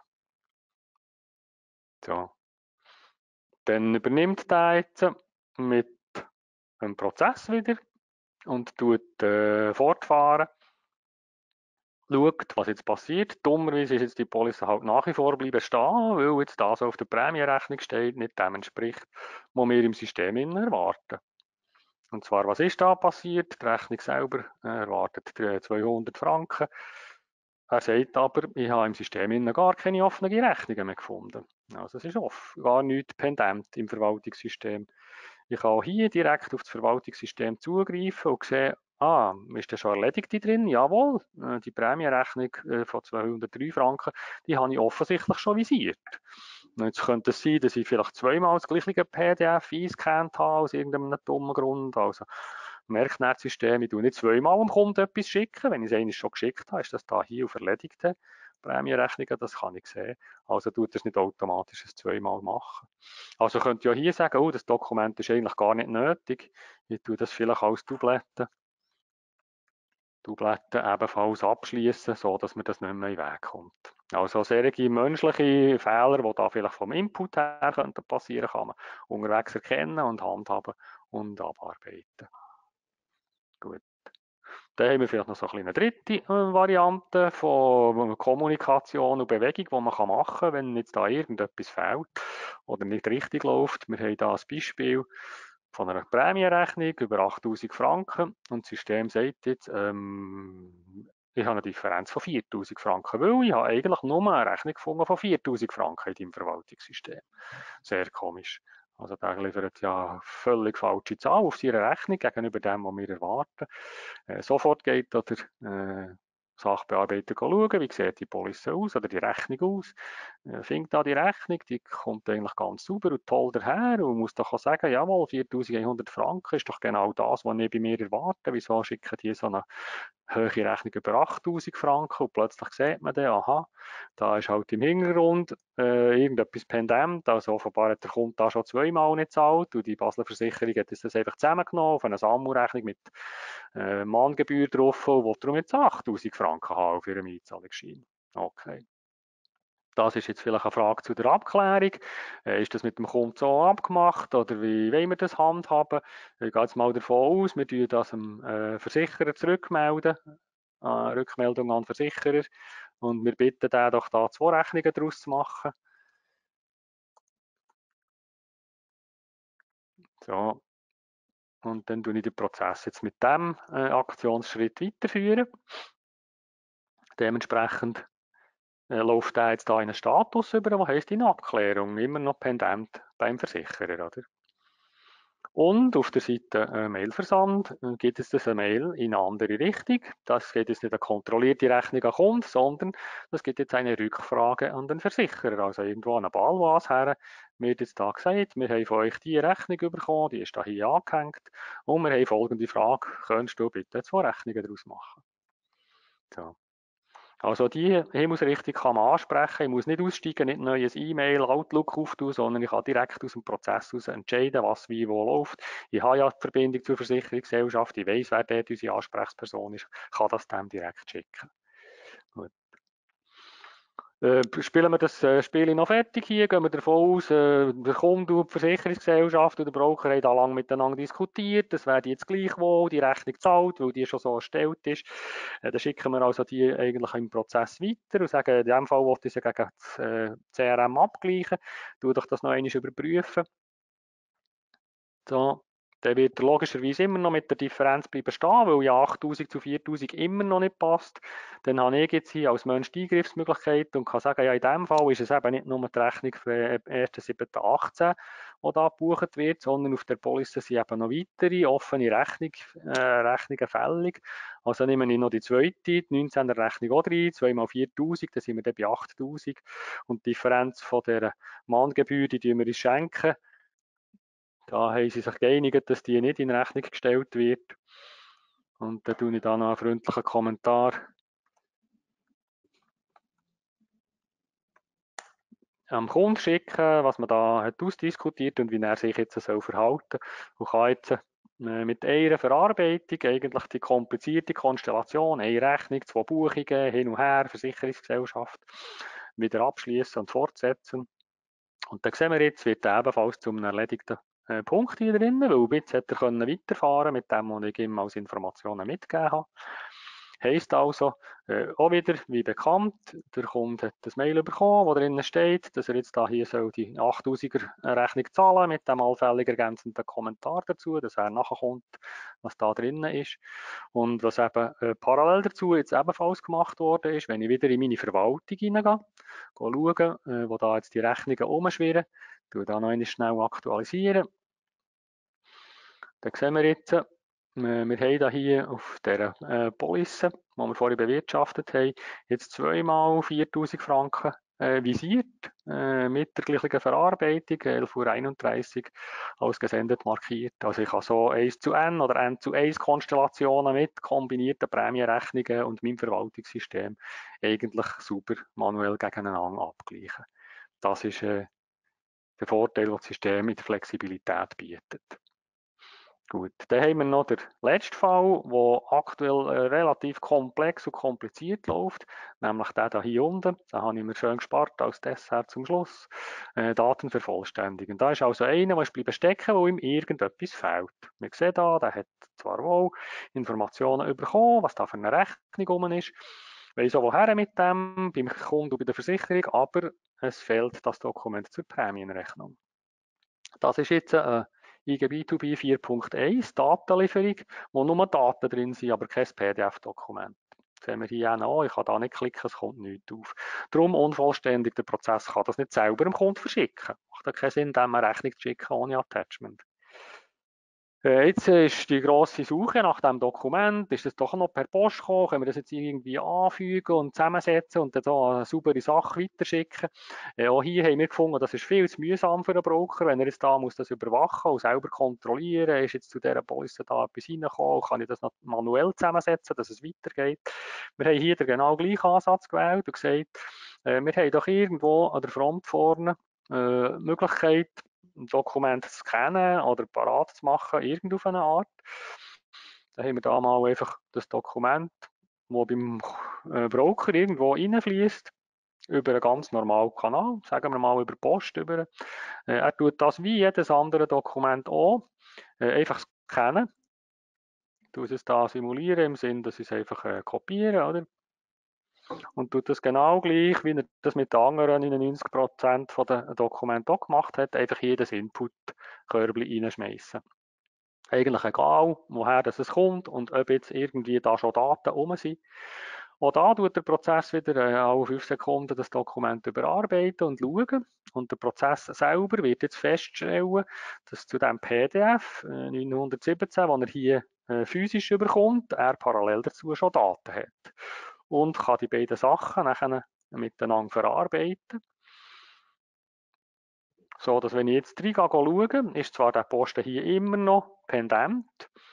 S1: So. Dann übernimmt der jetzt mit einem Prozess wieder und tut äh, fortfahren. Schaut, was jetzt passiert. Dummerweise ist jetzt die Police halt nach wie vor bleiben stehen, weil jetzt das auf der Prämienrechnung steht, nicht dem entspricht, was wir im System erwarten. Und zwar, was ist da passiert? Die Rechnung selber äh, erwartet zweihundert Franken. er sagt aber, ich habe im System gar keine offenen Rechnungen mehr gefunden. Also es ist offen, gar nichts pendent im Verwaltungssystem. Ich kann auch hier direkt auf das Verwaltungssystem zugreifen und sehe, ah, ist das schon erledigt drin? Jawohl, die Prämienrechnung von zweihundertdrei Franken, die habe ich offensichtlich schon visiert. Jetzt könnte es sein, dass ich vielleicht zweimal das gleiche P D F eingescannt habe, aus irgendeinem dummen Grund. Also merkt das System, ich tue nicht zweimal dem Kunden etwas schicken. Wenn ich es einmal schon geschickt habe, ist das da hier auf erledigte Prämienrechnungen, das kann ich sehen. Also tut es nicht automatisch das zweimal machen. Also könnt ihr ja hier sagen, oh, das Dokument ist eigentlich gar nicht nötig. Ich tue das vielleicht als Doublette. Doublette ebenfalls abschließen, so dass mir das nicht mehr in den Weg kommt. Also solche menschliche Fehler, die da vielleicht vom Input her könnten passieren, kann man unterwegs erkennen und handhaben und abarbeiten. Gut. Dann haben wir vielleicht noch so eine dritte Variante von Kommunikation und Bewegung, die man machen kann, wenn jetzt da irgendetwas fehlt oder nicht richtig läuft. Wir haben da ein Beispiel von einer Prämienrechnung über achttausend Franken und das System sagt jetzt, ähm, ich habe eine Differenz von viertausend Franken, weil ich habe eigentlich nur eine Rechnung gefunden von viertausend Franken in deinem Verwaltungssystem. Sehr komisch. Also der liefert ja völlig falsche Zahl auf seine Rechnung gegenüber dem, was wir erwarten. Äh, sofort geht der äh, Sachbearbeiter schauen, wie sieht die Police aus oder die Rechnung aus. Äh, findet da die Rechnung, die kommt eigentlich ganz sauber und toll daher und muss doch auch sagen, jawohl, viertausendeinhundert Franken ist doch genau das, was ich bei mir erwarte. Wieso schicken die so eine hohe Rechnung über achttausend Franken und plötzlich sieht man dann, aha, da ist halt im Hintergrund äh, irgendetwas pendent, also offenbar hat der Kunde da schon zweimal nicht gezahlt und die Basler Versicherung hat das einfach zusammengenommen auf eine Sammelrechnung mit äh, Mahngebühr drauf und will darum jetzt achttausend Franken haben auf ihrem Einzahlungsschein. Okay. Das ist jetzt vielleicht eine Frage zu der Abklärung. Äh, ist das mit dem Kunden so abgemacht oder wie wollen wir das handhaben? Ich gehe jetzt mal davon aus, wir tun das dem äh, Versicherer zurückmelden, äh, Rückmeldung an den Versicherer und wir bitten den doch da zwei Rechnungen daraus zu machen. So. Und dann tue ich den Prozess jetzt mit dem äh, Aktionsschritt weiterführen. Dementsprechend äh, läuft der jetzt da in einen Status über, was heisst in Abklärung, immer noch pendent beim Versicherer, oder? Und auf der Seite äh, Mailversand äh, gibt es das eine Mail in eine andere Richtung. Das geht jetzt nicht eine kontrollierte Rechnung an Kunden, sondern das gibt jetzt eine Rückfrage an den Versicherer, also irgendwo an eine Balwas her. Mir wird jetzt da gesagt, wir haben von euch die Rechnung bekommen, die ist da hier angehängt und wir haben folgende Frage, könntest du bitte zwei Rechnungen daraus machen? So. Also die Himmelsrichtung kann man ansprechen. Ich muss nicht aussteigen, nicht ein neues E-Mail, Outlook auftun, sondern ich kann direkt aus dem Prozess heraus entscheiden, was wie wo läuft. Ich habe ja die Verbindung zur Versicherungsgesellschaft, ich weiss, wer dort unsere Ansprechperson ist, kann das dem direkt schicken. Gut. Äh, spielen wir das äh, Spiel noch fertig hier, gehen wir davon aus, äh, der Kunde und die Versicherungsgesellschaft und der Broker haben da lange miteinander diskutiert, das wäre jetzt gleichwohl, die Rechnung zahlt, weil die schon so erstellt ist. Äh, dann schicken wir also die eigentlich im Prozess weiter und sagen, in diesem Fall wollte ich sie gegen das äh, C R M abgleichen, tu doch das noch einmal überprüfen. So. Dann wird er logischerweise immer noch mit der Differenz bleiben stehen, weil ja achttausend zu viertausend immer noch nicht passt. Dann habe ich jetzt hier als Mensch die Eingriffsmöglichkeit und kann sagen, ja in diesem Fall ist es eben nicht nur die Rechnung für den ersten siebten achtzehn, die da gebucht wird, sondern auf der Police sind eben noch weitere offene Rechnung, äh, Rechnungen fällig. Also nehmen wir noch die zweite, die neunzehner Rechnung auch rein, zwei mal viertausend, dann sind wir dann bei achttausend und die Differenz von der Mahngebühr, die wir uns schenken. Da haben sie sich geeinigt, dass die nicht in Rechnung gestellt wird. Und dann tue ich da noch einen freundlichen Kommentar am Kunden schicken, was man da hat ausdiskutiert und wie er sich jetzt so verhalten soll. Und kann jetzt äh, mit einer Verarbeitung eigentlich die komplizierte Konstellation, eine Rechnung, zwei Buchungen, hin und her, Versicherungsgesellschaft, wieder abschließen und fortsetzen. Und dann sehen wir jetzt, wird er ebenfalls zum erledigten äh, Punkt hier drin, weil jetzt hat er können weiterfahren mit dem, was ich ihm als Informationen mitgegeben habe. Heisst also, äh, auch wieder, wie bekannt, der Kunde hat das Mail bekommen, wo drinnen steht, dass er jetzt da hier soll die achttausiger Rechnung zahlen mit dem allfällig ergänzenden Kommentar dazu, dass er nachkommt, was da drinnen ist. Und was eben äh, parallel dazu jetzt ebenfalls gemacht worden ist, wenn ich wieder in meine Verwaltung hineingehe, schauen, äh, wo da jetzt die Rechnungen rumschwirren, tue da noch einmal schnell aktualisieren. Dann sehen wir jetzt, äh, wir haben da hier auf dieser äh, Police, die wir vorhin bewirtschaftet haben, jetzt zweimal viertausend Franken äh, visiert, äh, mit der gleichen Verarbeitung, elf Uhr einunddreißig, als gesendet markiert. Also ich kann so eins zu N oder N zu eins Konstellationen mit kombinierten Prämienrechnungen und meinem Verwaltungssystem eigentlich super manuell gegeneinander abgleichen. Das ist äh, der Vorteil, den das System mit der Flexibilität bietet. Gut, dann haben wir noch den letzten Fall, der aktuell äh, relativ komplex und kompliziert läuft, nämlich der hier unten. Da habe ich mir schön gespart als Dessert zum Schluss. Äh, Daten vervollständigen. Da ist also einer, der ist bleiben stecken, wo ihm irgendetwas fehlt. Wir sehen da, der hat zwar wohl Informationen bekommen, was da für eine Rechnung rum ist, weiss auch woher mit dem, beim Kunden und bei der Versicherung, aber es fehlt das Dokument zur Prämienrechnung. Das ist jetzt eine I G B zwei B vier Punkt eins Datenlieferung, wo nur Daten drin sind, aber kein P D F-Dokument. Das sehen wir hier auch noch. Ich kann da nicht klicken, es kommt nichts auf. Darum unvollständig, der Prozess kann das nicht selber dem Kunden verschicken. Macht ja keinen Sinn, dem eine Rechnung zu schicken ohne Attachment. Jetzt ist die grosse Suche nach dem Dokument, ist es doch noch per Post gekommen, können wir das jetzt irgendwie anfügen und zusammensetzen und dann so eine saubere Sache weiterschicken. Äh, auch hier haben wir gefunden, das ist viel zu mühsam für einen Broker, wenn er jetzt da muss das überwachen und selber kontrollieren, ist jetzt zu dieser Police da etwas reingekommen, kann ich das noch manuell zusammensetzen, dass es weitergeht. Wir haben hier den genau gleichen Ansatz gewählt und gesagt, äh, wir haben doch irgendwo an der Front vorne äh, Möglichkeit, ein Dokument zu scannen oder parat zu machen, irgend auf eine Art. Da haben wir da mal einfach das Dokument, das beim äh, Broker irgendwo reinfließt, über einen ganz normalen Kanal, sagen wir mal über Post. Über. Äh, er tut das wie jedes andere Dokument auch, äh, einfach scannen. Ich tue es da simulieren im Sinn, dass ich es einfach äh, kopiere, oder? Und tut das genau gleich, wie er das mit den anderen neunundneunzig Prozent der Dokumente auch gemacht hat, einfach jedes Input-Körbchen reinschmeißen. Eigentlich egal, woher das es kommt und ob jetzt irgendwie da schon Daten rum sind. Auch da tut der Prozess wieder äh, alle fünf Sekunden das Dokument überarbeiten und schauen. Und der Prozess selber wird jetzt feststellen, dass zu dem P D F äh, neunhundertsiebzehn, den er hier äh, physisch überkommt, er parallel dazu schon Daten hat. Und kann die beiden Sachen nachher miteinander verarbeiten. So, dass wenn ich jetzt reingehe schaue, ist zwar der Posten hier immer noch pendent,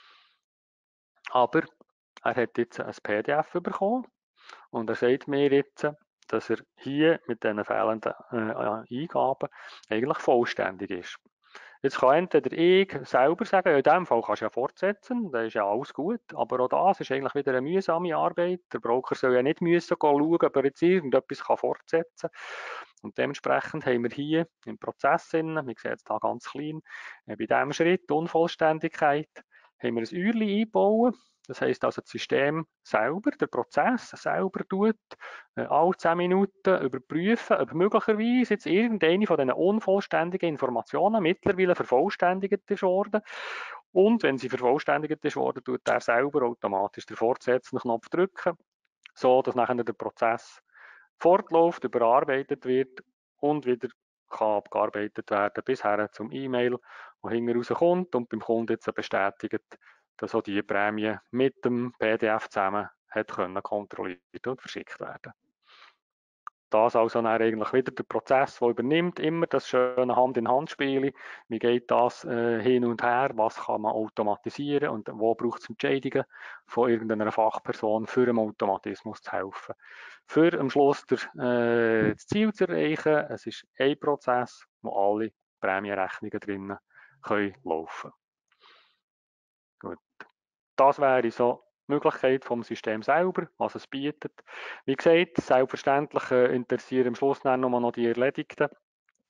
S1: aber er hat jetzt ein P D F bekommen und er sagt mir jetzt, dass er hier mit diesen fehlenden äh, Eingaben eigentlich vollständig ist. Jetzt kann entweder ich selber sagen, ja, in diesem Fall kannst du ja fortsetzen, da ist ja alles gut, aber auch das ist eigentlich wieder eine mühsame Arbeit. Der Broker soll ja nicht müssen schauen, ob er jetzt irgendetwas kann fortsetzen kann. Und dementsprechend haben wir hier im Prozess, wir sehen es hier ganz klein, bei diesem Schritt Unvollständigkeit, haben wir ein Uhrchen eingebaut. Das heisst also, das System selber, der Prozess selber tut äh, alle zehn Minuten überprüfen, ob möglicherweise jetzt irgendeine von diesen unvollständigen Informationen mittlerweile vervollständigt ist worden. Und wenn sie vervollständigt ist worden, tut er selber automatisch den Fortsetzen-Knopf drücken, so dass nachher der Prozess fortläuft, überarbeitet wird und wieder kann abgearbeitet werden bis her zum E-Mail, wo hinten rauskommt und beim Kunden jetzt bestätigt, dass auch die Prämie mit dem P D F zusammen hat können kontrolliert und verschickt werden. Das also dann eigentlich wieder der Prozess, der übernimmt, immer das schöne Hand-in-Hand-Spiel. Wie geht das äh, hin und her? Was kann man automatisieren? Und wo braucht es Entscheidungen von irgendeiner Fachperson für einen Automatismus zu helfen? Für am Schluss der, äh, das Ziel zu erreichen, es ist ein Prozess, wo alle Prämienrechnungen drinnen können laufen. Gut. Das wäre so die Möglichkeit vom System selber, was es bietet. Wie gesagt, selbstverständlich äh, interessieren am Schluss dann noch die Erledigten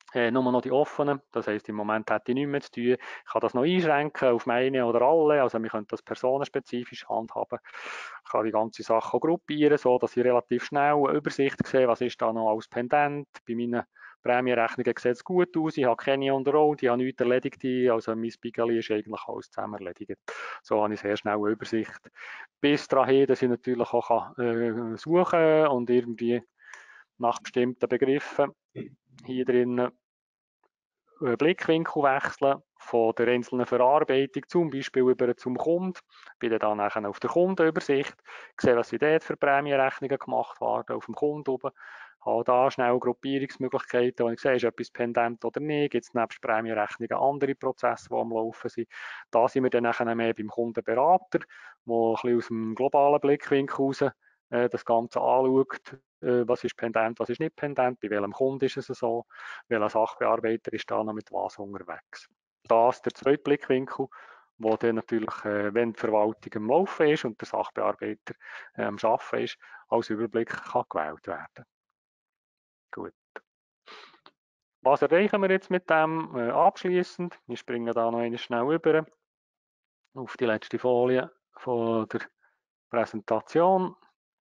S1: Äh, nur noch die offenen, das heisst, im Moment hätte ich nichts mehr zu tun. Ich kann das noch einschränken auf meine oder alle, also wir können das personenspezifisch handhaben. Ich kann die ganze Sache auch gruppieren, so dass ich relativ schnell eine Übersicht sehe, was ist da noch als Pendent. Bei meinen Prämienrechnungen sieht es gut aus, ich habe keine on the road, ich habe nichts erledigt, also mein Spiegel ist eigentlich alles zusammen erledigt. So habe ich sehr schnell eine Übersicht. Bis dahin, dass ich natürlich auch kann, äh, suchen und irgendwie nach bestimmten Begriffen hier drinnen Blickwinkel wechseln von der einzelnen Verarbeitung, zum Beispiel über zum Kunden, bin dann nachher auf der Kundenübersicht, sehe, was sind dort für Prämienrechnungen gemacht worden auf dem Kunden oben, habe da schnell Gruppierungsmöglichkeiten, wo ich sehe, ist etwas pendent oder nicht, gibt es nebst Prämienrechnungen andere Prozesse, die am Laufen sind. Da sind wir dann nachher mehr beim Kundenberater, der ein bisschen aus dem globalen Blickwinkel raus äh, das Ganze anschaut, äh, was ist pendent, was ist nicht pendent, bei welchem Kunden ist es so, welcher Sachbearbeiter ist da noch mit was unterwegs. Das der zweite Blickwinkel, wo dann natürlich, äh, wenn die Verwaltung am Laufen ist und der Sachbearbeiter äh, am Arbeiten ist, als Überblick kann gewählt werden. Gut. Was erreichen wir jetzt mit dem äh, abschließend? Wir springen da noch einmal schnell rüber auf die letzte Folie von der Präsentation.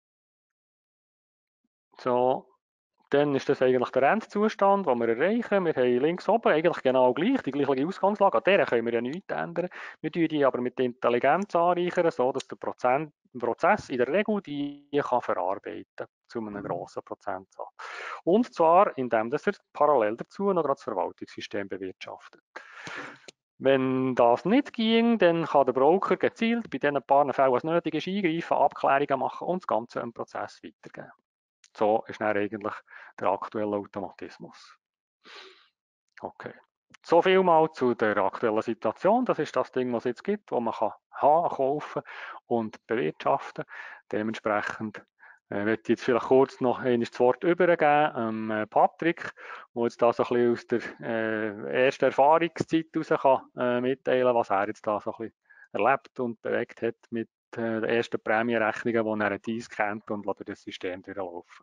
S1: So, dann ist das eigentlich der Endzustand, den wir erreichen. Wir haben links oben eigentlich genau gleich, die gleiche Ausgangslage. An der können wir ja nichts ändern. Wir tun die aber mit Intelligenz anreichern, sodass der Prozent, Prozess in der Regel die kann verarbeiten zu einem grossen Prozentsatz. Und zwar, indem dass er parallel dazu noch das Verwaltungssystem bewirtschaftet. Wenn das nicht ging, dann kann der Broker gezielt bei den paar Fällen, was nötig ist, eingreifen, Abklärungen machen und das Ganze im Prozess weitergeben. So ist dann eigentlich der aktuelle Automatismus. Okay. So viel mal zu der aktuellen Situation. Das ist das Ding, was es jetzt gibt, wo man kann haben, kaufen und bewirtschaften. Dementsprechend äh, möchte ich jetzt vielleicht kurz noch einmal das Wort übergeben ähm, Patrick, der jetzt da so ein bisschen aus der äh, ersten Erfahrungszeit heraus kann, äh, mitteilen, was er jetzt da so ein bisschen erlebt und bewegt hat mit äh, den ersten Prämienrechnungen, die er dies kennt und durch das System durchlaufen.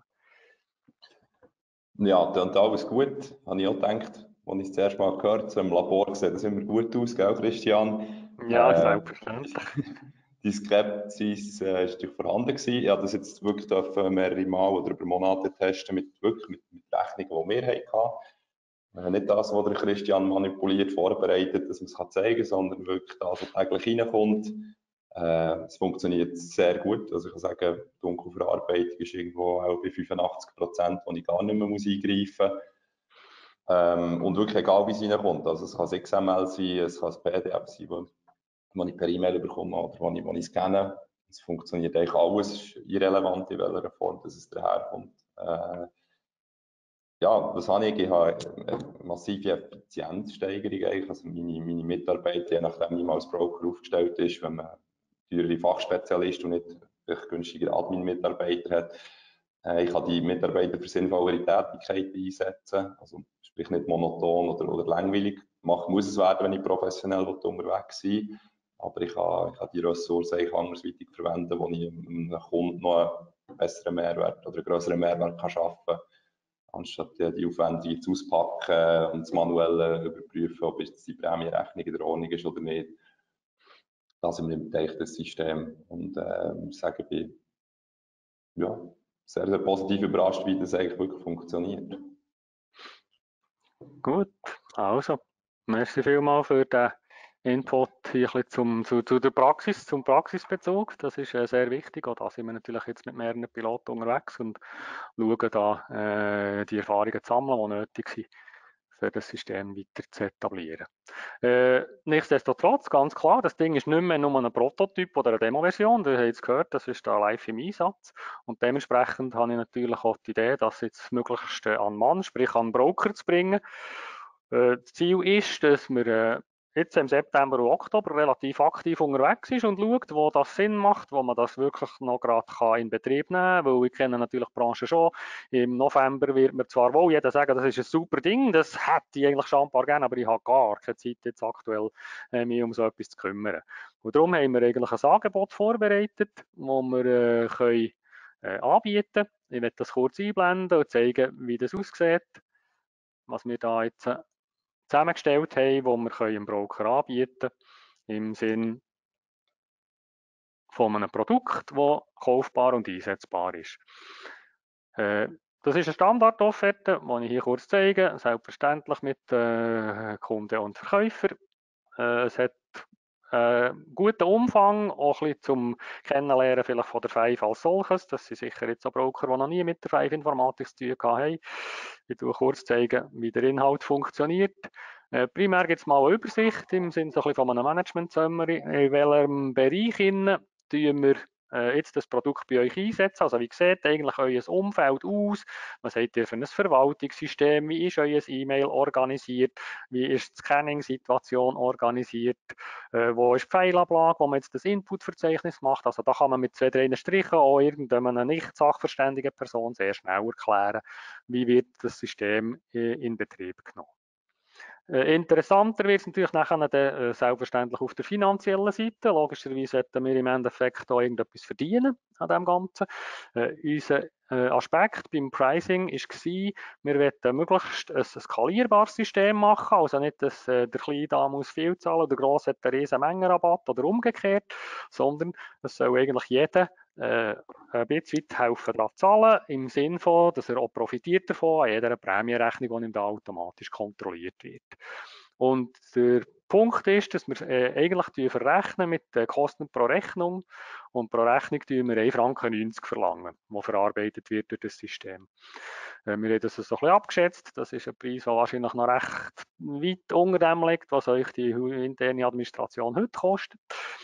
S2: Ja, dann alles gut, habe ich auch gedacht, als ich es zuerst mal gehört habe. So im Labor sieht das immer gut aus, gell, Christian?
S1: Ja,
S2: Äh,
S1: selbstverständlich.
S2: Die Skepsis äh, ist natürlich vorhanden gewesen. Ich habe das jetzt wirklich dürfen mehrere Mal oder über Monate testen mit, wirklich mit, mit Rechnungen, die wir hatten. Äh, nicht das, was der Christian manipuliert, vorbereitet, dass man es zeigen kann, sondern wirklich das, was täglich reinkommt. Äh, es funktioniert sehr gut. Also ich kann sagen, die Dunkelverarbeitung ist irgendwo auch bei fünfundachtzig Prozent, wo ich gar nicht mehr muss eingreifen muss. Ähm, und wirklich egal, wie es reinkommt. Also es kann ein X M L sein, es kann ein P D F sein, wo, wo ich per E-Mail bekomme oder wo ich, wo ich scanne. Es funktioniert eigentlich alles, es ist irrelevant, in welcher Form dass es daherkommt. Äh, ja, was habe ich? Ich habe eine massive Effizienzsteigerung eigentlich. Also meine, meine Mitarbeiter, je nachdem, wie man als Broker aufgestellt ist, wenn man teure Fachspezialist und nicht günstige Admin-Mitarbeiter hat, äh, ich kann die Mitarbeiter für sinnvollere Tätigkeiten einsetzen. Also sprich nicht monoton oder, oder langweilig. Machen muss es werden, wenn ich professionell unterwegs bin. Aber ich kann, ich kann die Ressourcen eigentlich andersweitig verwenden, wo ich einem Kunden noch einen besseren Mehrwert oder einen größeren Mehrwert kann schaffen kann, anstatt die Aufwendung jetzt auspacken und das manuell überprüfen, ob jetzt die Prämienrechnung in der Ordnung ist oder nicht. Da sind wir im Bereich des Systems und äh, ich sage, ich bin ja, sehr, sehr positiv überrascht, wie das eigentlich wirklich funktioniert.
S1: Gut, also, merci vielmals für den Input hier ein bisschen zum, zu, zu der Praxis, zum Praxisbezug. Das ist äh, sehr wichtig. Auch da sind wir natürlich jetzt mit mehreren Piloten unterwegs und schauen da äh, die Erfahrungen zu sammeln, die nötig sind, für das System weiter zu etablieren. Äh, nichtsdestotrotz, ganz klar, das Ding ist nicht mehr nur ein Prototyp oder eine Demo-Version, ihr habt es gehört, das ist da live im Einsatz und dementsprechend habe ich natürlich auch die Idee, das jetzt möglichst an Mann, sprich an Broker zu bringen. Äh, das Ziel ist, dass wir äh, jetzt im September und Oktober relativ aktiv unterwegs ist und schaut, wo das Sinn macht, wo man das wirklich noch gerade in Betrieb nehmen kann, weil wir kennen natürlich die Branche schon. Im November wird mir zwar wohl jeder sagen, das ist ein super Ding, das hätte ich eigentlich schon ein paar gerne, aber ich habe gar keine Zeit jetzt aktuell, äh, mich um so etwas zu kümmern. Und darum haben wir eigentlich ein Angebot vorbereitet, wo wir äh, können, äh, anbieten. Ich werde das kurz einblenden und zeigen, wie das aussieht. was wir da jetzt zusammengestellt haben, wo wir dem Broker anbieten können, im Sinn von einem Produkt, das kaufbar und einsetzbar ist. Äh, das ist eine Standardofferte, die ich hier kurz zeige, selbstverständlich mit äh, Kunden und Verkäufer. Äh, es hat äh, guten Umfang, auch ein bisschen zum Kennenlernen vielleicht von der Five als solches. Das sind sicher jetzt auch Broker, die noch nie mit der Five Informatik zu tun haben. Ich tue kurz zeigen, wie der Inhalt funktioniert. Äh, primär gibt es mal eine Übersicht im Sinne so ein bisschen von einem Management-Summary, in welchem Bereich innen tun wir äh, jetzt das Produkt bei euch einsetzen. Also wie sieht eigentlich euer Umfeld aus? Was habt ihr für ein Verwaltungssystem? Wie ist euer E-Mail organisiert? Wie ist die Scanning-Situation organisiert? Äh, wo ist die Pfeilablage, wo man jetzt das Input-Verzeichnis macht? Also da kann man mit zwei, drei Strichen auch irgendeiner nicht sachverständigen Person sehr schnell erklären, wie wird das System in Betrieb genommen. Äh, interessanter wird es natürlich nachher dann, äh, selbstverständlich auf der finanziellen Seite. Logischerweise sollten wir im Endeffekt auch irgendetwas verdienen an dem Ganzen. Äh, unser äh, Aspekt beim Pricing war, wir wollten möglichst ein skalierbares System machen, also nicht, dass äh, der Kleine da muss viel zahlen oder der Grosse hat einen riesen Mengenrabatt oder umgekehrt, sondern es soll eigentlich jeder äh, ein bisschen helfen daran zahlen, im Sinne von, dass er auch profitiert davon an jeder Prämienrechnung, die ihm da automatisch kontrolliert wird. Und der Punkt ist, dass wir äh, eigentlich verrechnen mit den Kosten pro Rechnung und pro Rechnung tun wir ein Franken neunzig verlangen, die verarbeitet wird durch das System. Äh, wir haben das so ein bisschen abgeschätzt, das ist ein Preis, der wahrscheinlich noch recht weit unter dem liegt, was euch die interne Administration heute kostet.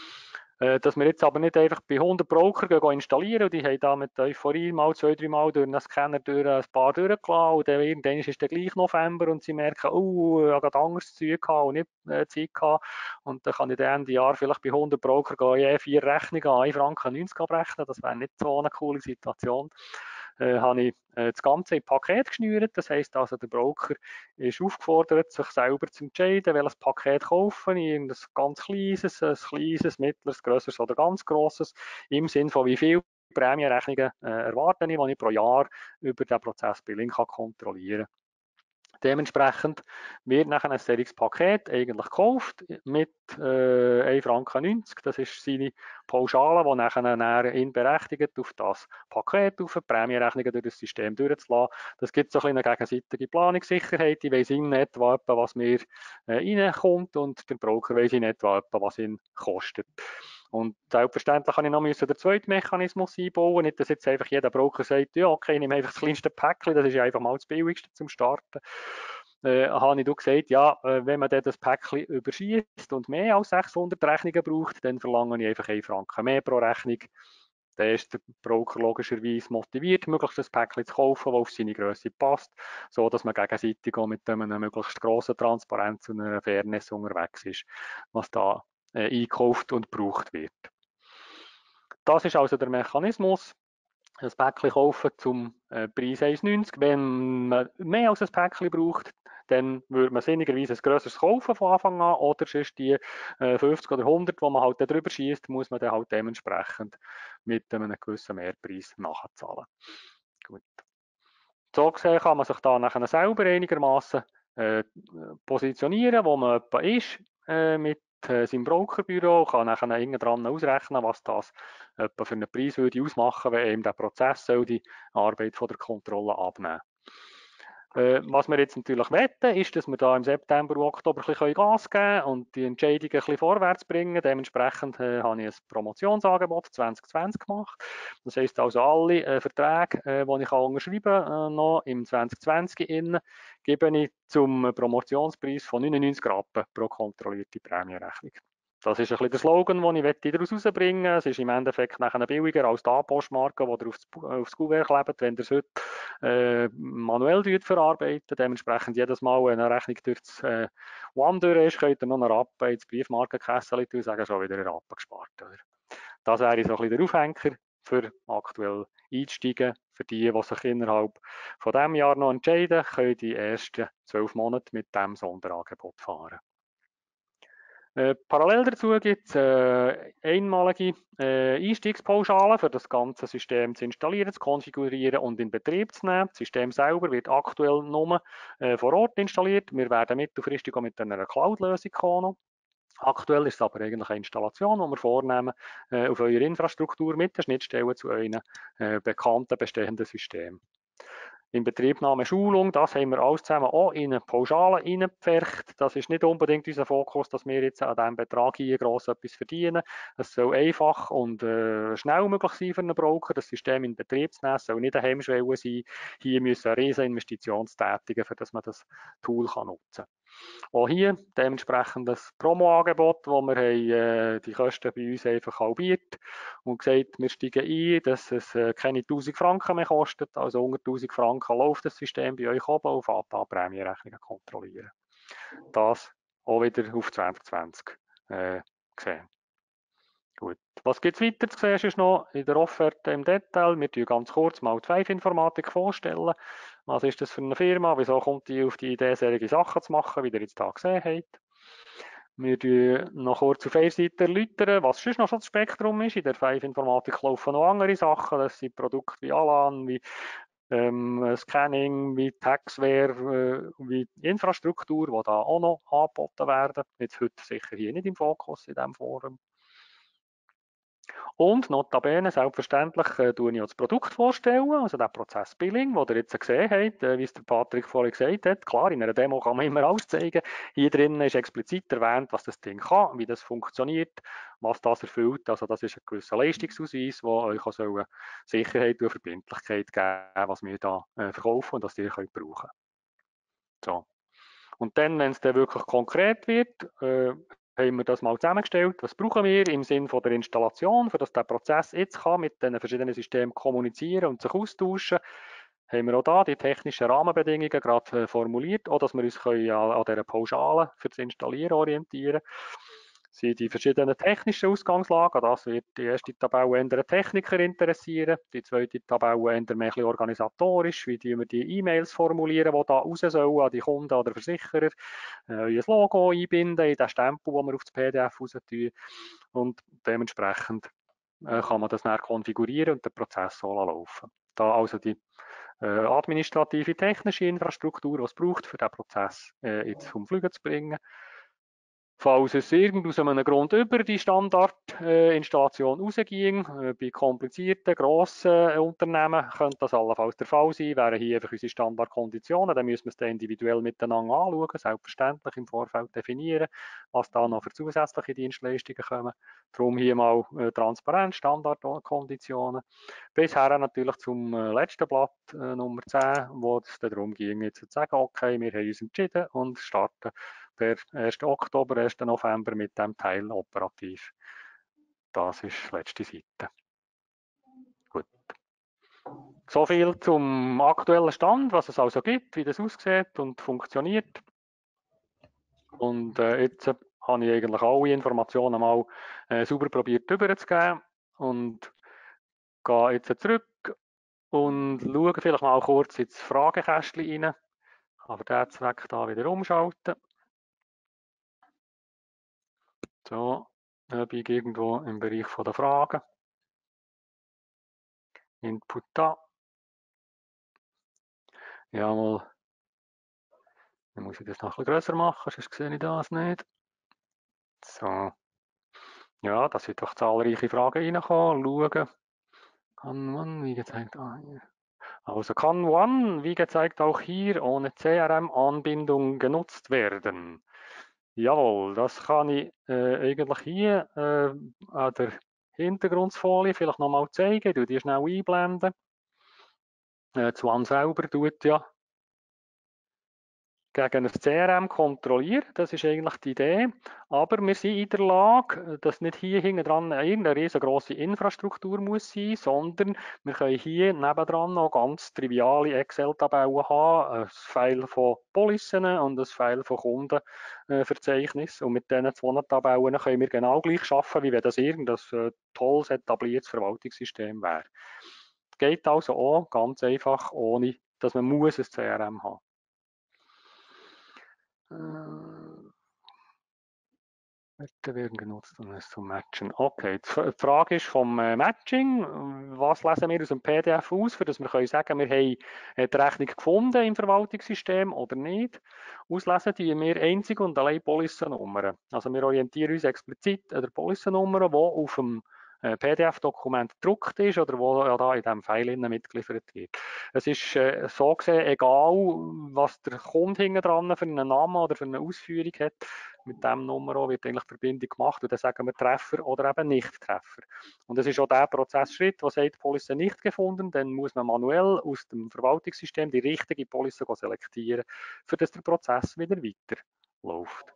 S1: Dass wir jetzt aber nicht einfach bei hundert Broker gehen installieren und die haben da mit Euphorie mal zwei, drei Mal durch einen Scanner durch ein paar durchgelassen und dann irgendwann ist der gleich November und sie merken, oh, ich habe gerade anderes Zeug gehabt und nicht äh, Zeit gehabt und dann kann ich dann Ende Jahr vielleicht bei hundert Broker gehen, je vier Rechnungen an ein Franken neunzig abrechnen, das wäre nicht so eine coole Situation. Äh, habe ich äh, das Ganze in Paket geschnürt. Das heisst also, der Broker ist aufgefordert, sich selber zu entscheiden, welches Paket kaufen. Irgendein ganz kleines, ein kleines, mittleres, grösseres oder ganz grosses. Im Sinne von wie viel Prämienrechnungen äh, erwarte ich, die ich pro Jahr über den Prozess Billing kann kontrollieren kann. Dementsprechend wird nachher ein solches Paket eigentlich gekauft mit äh, ein Franken neunzig. Das ist seine Pauschale, die nachher ihn berechtigt, auf das Paket, auf die Prämienrechnungen durch das System durchzulassen. Das gibt so ein eine gegenseitige Planungssicherheit. Ich weiss in etwa, was mir äh, reinkommt und der Broker weiss in etwa, was ihn kostet. Und selbstverständlich kann ich noch den zweiten Mechanismus einbauen. Nicht, dass jetzt einfach jeder Broker sagt, ja, okay, ich nehme einfach das kleinste Päckchen, das ist ja einfach mal das billigste zum Starten. Äh, habe ich gesagt, ja, äh, wenn man dann das Päckchen überschießt und mehr als sechshundert Rechnungen braucht, dann verlange ich einfach einen Franken mehr pro Rechnung. Dann ist der Broker logischerweise motiviert, möglichst ein Päckchen zu kaufen, das auf seine Größe passt, so dass man gegenseitig auch mit einer möglichst grossen Transparenz und einer Fairness unterwegs ist, was da äh, einkauft und gebraucht wird. Das ist also der Mechanismus. Ein Päckchen kaufen zum äh, Preis eins neunzig. Wenn man mehr als ein Päckchen braucht, dann würde man sinnigerweise ein grösseres kaufen von Anfang an, oder sonst die äh, fünfzig oder hundert, die man halt drüber schießt, muss man dann halt dementsprechend mit einem gewissen Mehrpreis nachzahlen. Gut. So gesehen kann man sich da nachher selber einigermaßen äh, positionieren, wo man etwa ist äh, mit äh, seinem Brokerbüro, kann nachher irgendwann dran ausrechnen, was das etwa für einen Preis würde ausmachen, wenn eben der Prozess soll die Arbeit von der Kontrolle abnehmen. Äh, was wir jetzt natürlich wetten, ist, dass wir da im September und Oktober ein bisschen Gas geben können und die Entscheidungen ein bisschen vorwärts bringen. Dementsprechend äh, habe ich ein Promotionsangebot zwanzig zwanzig gemacht. Das heisst also, alle äh, Verträge, äh, die ich unterschreiben kann, äh, noch im zwanzig zwanzig innen, gebe ich zum Promotionspreis von neunundneunzig Rappen pro kontrollierte Prämienrechnung. Das ist ein bisschen der Slogan, den ich daraus herausbringen möchte. Es ist im Endeffekt nachher billiger als die A-Postmarke, die ihr aufs, aufs Kuvert klebt, wenn ihr es heute äh, manuell verarbeitet. Dementsprechend jedes Mal, wenn eine Rechnung durch das äh, One durch ist, könnt ihr noch einen Rappen ins Briefmarkenkessel tun und sagen, schon wieder einen Rappen gespart. Oder? Das wäre so ein bisschen der Aufhänger für aktuell einsteigen. Für die, die sich innerhalb von diesem Jahr noch entscheiden, können die ersten zwölf Monate mit diesem Sonderangebot fahren. Äh, parallel dazu gibt es äh, einmalige äh, Einstiegspauschalen für das ganze System zu installieren, zu konfigurieren und in Betrieb zu nehmen. Das System selber wird aktuell nur äh, vor Ort installiert. Wir werden mittelfristig auch mit einer Cloud-Lösung kommen. Aktuell ist es aber eigentlich eine Installation, die wir vornehmen äh, auf eurer Infrastruktur mit der Schnittstelle zu euren äh, bekannten bestehenden Systemen. Inbetriebnahme, Schulung, das haben wir alles zusammen auch in eine Pauschale reingepfercht. Das ist nicht unbedingt unser Fokus, dass wir jetzt an diesem Betrag hier gross etwas verdienen. Es soll einfach und äh, schnell möglich sein für einen Broker, das System in Betrieb zu nehmen. Es soll nicht eine Hemmschwelle sein, hier müssen eine riesen Investition tätigen, für dass man das Tool kann nutzen kann. Auch hier dementsprechend das Promo-Angebot, wo wir haben, äh, die Kosten bei uns einfach halbiert und gesagt, wir steigen ein, dass es äh, keine tausend Franken mehr kostet, also unter tausend Franken läuft das System bei euch oben und fährt an Prämienrechnungen kontrollieren. Das auch wieder auf zwanzig zwanzig äh, gesehen. Gut. Was gibt es weiter zu sehen ist noch in der Offerte im Detail? Wir tun ganz kurz mal die Five-Informatik vorstellen. Was ist das für eine Firma? Wieso kommt die auf die Idee, solche Sachen zu machen, wie ihr jetzt hier gesehen habt? Wir tun noch kurz auf einer Seite erläutern, was sonst noch so das Spektrum ist. In der Five-Informatik laufen noch andere Sachen. Das sind Produkte wie Alan, wie ähm, Scanning, wie Taxware, äh, wie Infrastruktur, die da auch noch angeboten werden. Jetzt heute sicher hier nicht im Fokus in diesem Forum. Und notabene, selbstverständlich, äh, tue ich auch das Produkt vorstellen, also den Prozess Billing, den ihr jetzt gesehen habt, äh, wie es der Patrick vorhin gesagt hat. Klar, in einer Demo kann man immer alles zeigen. Hier drinnen ist explizit erwähnt, was das Ding kann, wie das funktioniert, was das erfüllt. Also das ist ein gewisser Leistungsausweis, der euch auch so Sicherheit und Verbindlichkeit geben, was wir da äh, verkaufen und was ihr könnt brauchen. So. Und dann, wenn es dann wirklich konkret wird, äh, haben wir das mal zusammengestellt. Was brauchen wir im Sinne von der Installation, für dass der Prozess jetzt kann mit den verschiedenen Systemen kommunizieren und sich austauschen? Haben wir auch da die technischen Rahmenbedingungen gerade äh, formuliert, auch dass wir uns können an, an dieser Pauschale für das Installieren orientieren. Sind die verschiedenen technischen Ausgangslagen, das wird die erste Tabelle eher den Techniker interessieren, die zweite Tabelle eher mehr organisatorisch, wie wir die E-Mails formulieren, die da raus sollen an die Kunden oder Versicherer, äh, euer Logo einbinden in den Stempel, den wir auf das P D F raus tun und dementsprechend äh, kann man das dann konfigurieren und den Prozess so laufen. Da also die äh, administrative, technische Infrastruktur, die es braucht, für den Prozess äh, jetzt vom Fliegen zu bringen. Falls es irgend aus einem Grund über die Standardinstallation äh, rausging, äh, bei komplizierten, grossen äh, Unternehmen könnte das allenfalls der Fall sein, wären hier einfach unsere Standardkonditionen, dann müssen wir es dann individuell miteinander anschauen, selbstverständlich im Vorfeld definieren, was da noch für zusätzliche Dienstleistungen kommen. Darum hier mal äh, transparent, Standardkonditionen. Bisher natürlich zum äh, letzten Blatt, äh, Nummer zehn, wo es darum ging, jetzt zu sagen, okay, wir haben uns entschieden und starten per ersten Oktober, ersten November mit dem Teil operativ. Das ist die letzte Seite. Gut. So viel zum aktuellen Stand, was es also gibt, wie das aussieht und funktioniert. Und äh, jetzt äh, habe ich eigentlich alle Informationen mal äh, sauber probiert überzugeben und gehe jetzt zurück und schaue vielleicht mal kurz ins Fragekästchen rein. Aber diesen Zweck da wieder umschalten. So, da bin ich irgendwo im Bereich der Fragen. Input da. Jawohl. Dann muss ich das noch ein bisschen grösser machen, sonst sehe ich das nicht. So. Ja, da sind doch zahlreiche Fragen reingekommen. Schauen. Kann man, wie gezeigt, ah, hier. Also kann One, wie gezeigt, auch hier ohne C R M-Anbindung genutzt werden. Jawohl, das kann ich äh, eigentlich hier äh, an der Hintergrundfolie vielleicht nochmal zeigen. Du die schnell einblenden. Äh, das One selber tut ja gegen ein C R M kontrollieren, das ist eigentlich die Idee, aber wir sind in der Lage, dass nicht hier hinten dran irgendeine riesengroße Infrastruktur muss sein, sondern wir können hier nebendran noch ganz triviale Excel-Tabellen haben, ein File von Policen und ein File von Kundenverzeichnissen und mit diesen zwei Tabellen können wir genau gleich arbeiten, wie wenn das irgendein äh, tolles etabliertes Verwaltungssystem wäre. Geht also auch ganz einfach, ohne dass man muss ein C R M haben muss. werden genutzt, um es zu matchen. Okay, die Frage ist vom Matching. Was lesen wir aus dem P D F aus, für dass wir können sagen, wir haben die Rechnung gefunden im Verwaltungssystem oder nicht? Auslesen die wir einzig und allein Policennummern. Also wir orientieren uns explizit an der Policennummer, die auf dem P D F-Dokument gedruckt ist oder wo ja da in diesem File mitgeliefert wird. Es ist äh, so gesehen egal, was der Kunde hinten dran für einen Namen oder für eine Ausführung hat. Mit dem Nummer wird eigentlich die Verbindung gemacht und dann sagen wir Treffer oder eben Nicht-Treffer. Und es ist auch der Prozessschritt, der sagt, Police nicht gefunden, dann muss man manuell aus dem Verwaltungssystem die richtige Police selektieren, für dass der Prozess wieder weiterläuft.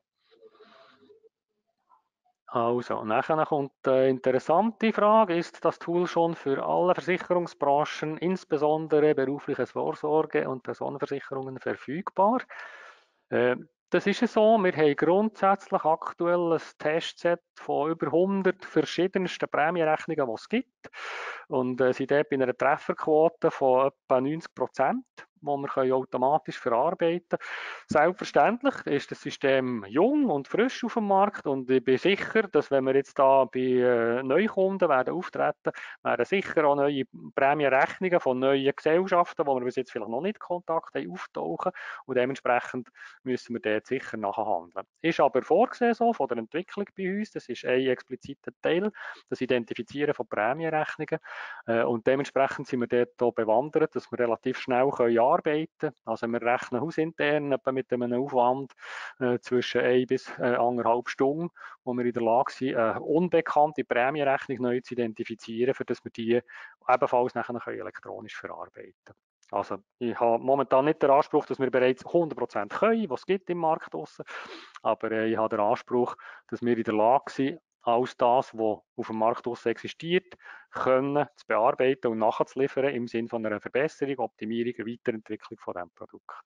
S1: Also, nachher kommt eine interessante Frage, ist das Tool schon für alle Versicherungsbranchen, insbesondere berufliche Vorsorge und Personenversicherungen verfügbar? Äh, das ist es so, wir haben grundsätzlich aktuell ein Testset von über hundert verschiedensten Prämienrechnungen, die es gibt und äh, sind dort bei einer Trefferquote von etwa neunzig Prozent, wo wir können automatisch verarbeiten können. Selbstverständlich ist das System jung und frisch auf dem Markt und ich bin sicher, dass wenn wir jetzt da bei äh, Neukunden werden auftreten, werden sicher auch neue Prämienrechnungen von neuen Gesellschaften, wo wir bis jetzt vielleicht noch nicht Kontakt haben, auftauchen und dementsprechend müssen wir dort sicher nachhandeln. Ist aber vorgesehen so von der Entwicklung bei uns, das ist ein expliziter Teil, das Identifizieren von Prämienrechnungen äh, und dementsprechend sind wir dort auch bewandert, dass wir relativ schnell können arbeiten können. Also wir rechnen hausintern etwa mit einem Aufwand äh, zwischen ein bis äh, anderthalb Stunden, wo wir in der Lage sind, eine unbekannte Prämienrechnung neu zu identifizieren, für dass wir die ebenfalls nachher können elektronisch verarbeiten können. Also ich habe momentan nicht den Anspruch, dass wir bereits hundert Prozent können, was es gibt im Markt draussen, aber äh, ich habe den Anspruch, dass wir in der Lage sind, alles das, was auf dem Markt draussen existiert, können zu bearbeiten und nachzuliefern im Sinne von einer Verbesserung, Optimierung, Weiterentwicklung von diesem Produkt.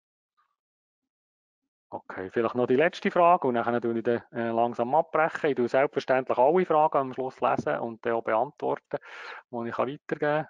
S1: Okay, vielleicht noch die letzte Frage und dann tue ich dann äh, langsam abbrechen. Ich tue selbstverständlich alle Fragen am Schluss lesen und dann auch beantworten, die ich weitergeben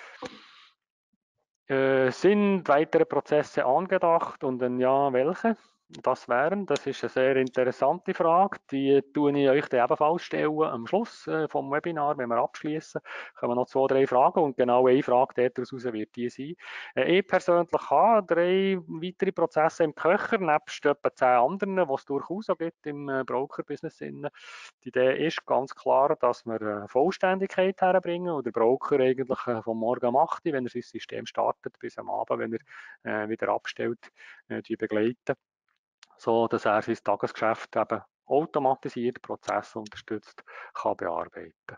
S1: kann. Äh, sind weitere Prozesse angedacht und wenn ja, welche? Das wären, das ist eine sehr interessante Frage, die tue ich euch dann ebenfalls stellen am Schluss äh, vom Webinar, wenn wir abschließen, kommen noch zwei, drei Fragen und genau eine Frage daraus wird die sein. Äh, ich persönlich habe drei weitere Prozesse im Köcher, nebst etwa zehn anderen, die es durchaus auch gibt im äh, Broker-Business. Die Idee ist ganz klar, dass wir äh, Vollständigkeit herbringen und der Broker eigentlich äh, vom Morgen um acht Uhr, wenn er sein System startet, bis am Abend, wenn er äh, wieder abstellt, äh, die begleiten, so dass er sein Tagesgeschäft eben automatisiert, Prozesse unterstützt, kann bearbeiten.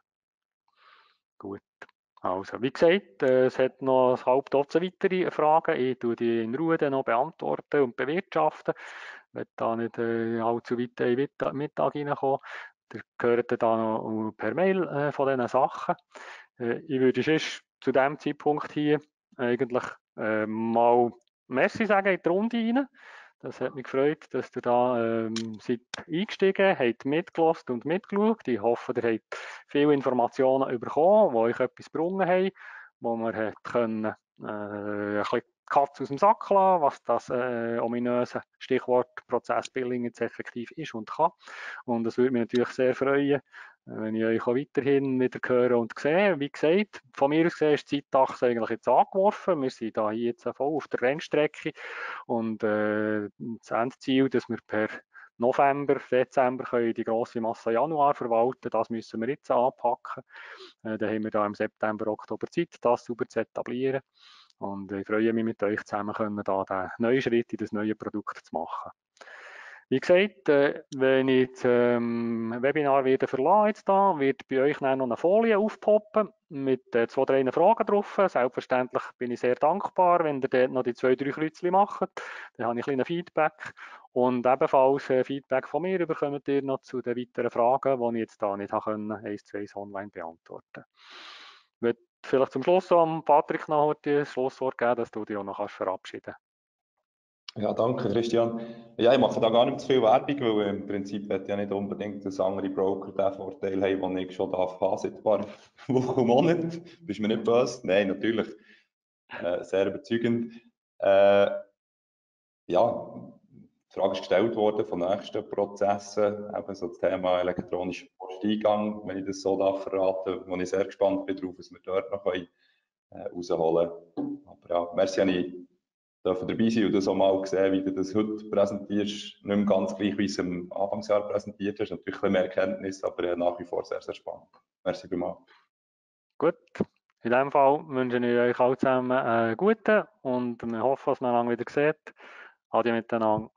S1: Gut. Also, wie gesagt, äh, es hat noch ein halb Dutzend weitere Fragen. Ich tue die in Ruhe dann noch beantworten und bewirtschaften. Ich will da nicht äh, allzu weit in den Mittag reinkommen. Ihr hört dann noch per Mail äh, von diesen Sachen. Äh, ich würde sonst zu diesem Zeitpunkt hier eigentlich äh, mal Merci sagen in die Runde rein. Das hat mich gefreut, dass ihr da ähm, seid eingestiegen, habt mitgelassen und mitgeschaut. Ich hoffe, ihr habt viele Informationen bekommen, die euch etwas gebrungen haben, wo man hat können, äh, ein bisschen die Katze aus dem Sack lassen, was das äh, ominöse Stichwort Prozessbilling jetzt effektiv ist und kann. Und das würde mich natürlich sehr freuen, wenn ich euch auch weiterhin wieder höre und sehe. Wie gesagt, von mir aus gesehen ist die Zeitachse eigentlich jetzt angeworfen. Wir sind da hier jetzt voll auf der Rennstrecke und äh, das Endziel, dass wir per November, Dezember können die grosse Masse Januar verwalten, das müssen wir jetzt anpacken. Äh, dann haben wir da im September, Oktober Zeit, das sauber zu etablieren. Und ich freue mich mit euch zusammen, können da den neuen Schritt in das neue Produkt zu machen. Wie gesagt, äh, wenn ich das ähm, Webinar wieder verlasse, jetzt da, wird bei euch dann noch eine Folie aufpoppen mit äh, zwei, drei Fragen drauf. Selbstverständlich bin ich sehr dankbar, wenn ihr dort noch die zwei, drei Kreuzchen macht. Dann habe ich ein kleines Feedback. Und ebenfalls äh, Feedback von mir bekommt ihr noch zu den weiteren Fragen, die ich jetzt da nicht können, eins zu eins online beantworten. Ich würde vielleicht zum Schluss am Patrick noch heute das Schlusswort geben, dass du dich auch noch verabschieden kannst.
S2: Ja, danke Christian. Ja, ich mache da gar nicht zu viel Werbung, weil im Prinzip wird ja nicht unbedingt, dass andere Broker den Vorteil haben, den ich schon darf haben seit ein paar Wochen und Monaten. Bist mir nicht böse? Nein, natürlich. Äh, sehr überzeugend. Äh, ja, Frage ist gestellt worden von nächsten Prozessen, eben so das Thema elektronischer Posteingang, wenn ich das so darf verraten, wo ich sehr gespannt bin darauf, was wir dort noch können, äh, rausholen können. Aber ja, merci, dass ich dürfen dabei sein und das auch mal sehen, wie du das heute präsentierst. Nicht mehr ganz gleich, wie du es am Anfangsjahr präsentiert hast. Natürlich ein bisschen mehr Erkenntnis, aber äh, nach wie vor sehr, sehr spannend. Merci vielmals.
S1: Gut, in diesem Fall wünsche ich euch alle zusammen einen guten und wir hoffen, dass man lange wieder sieht. Ade miteinander.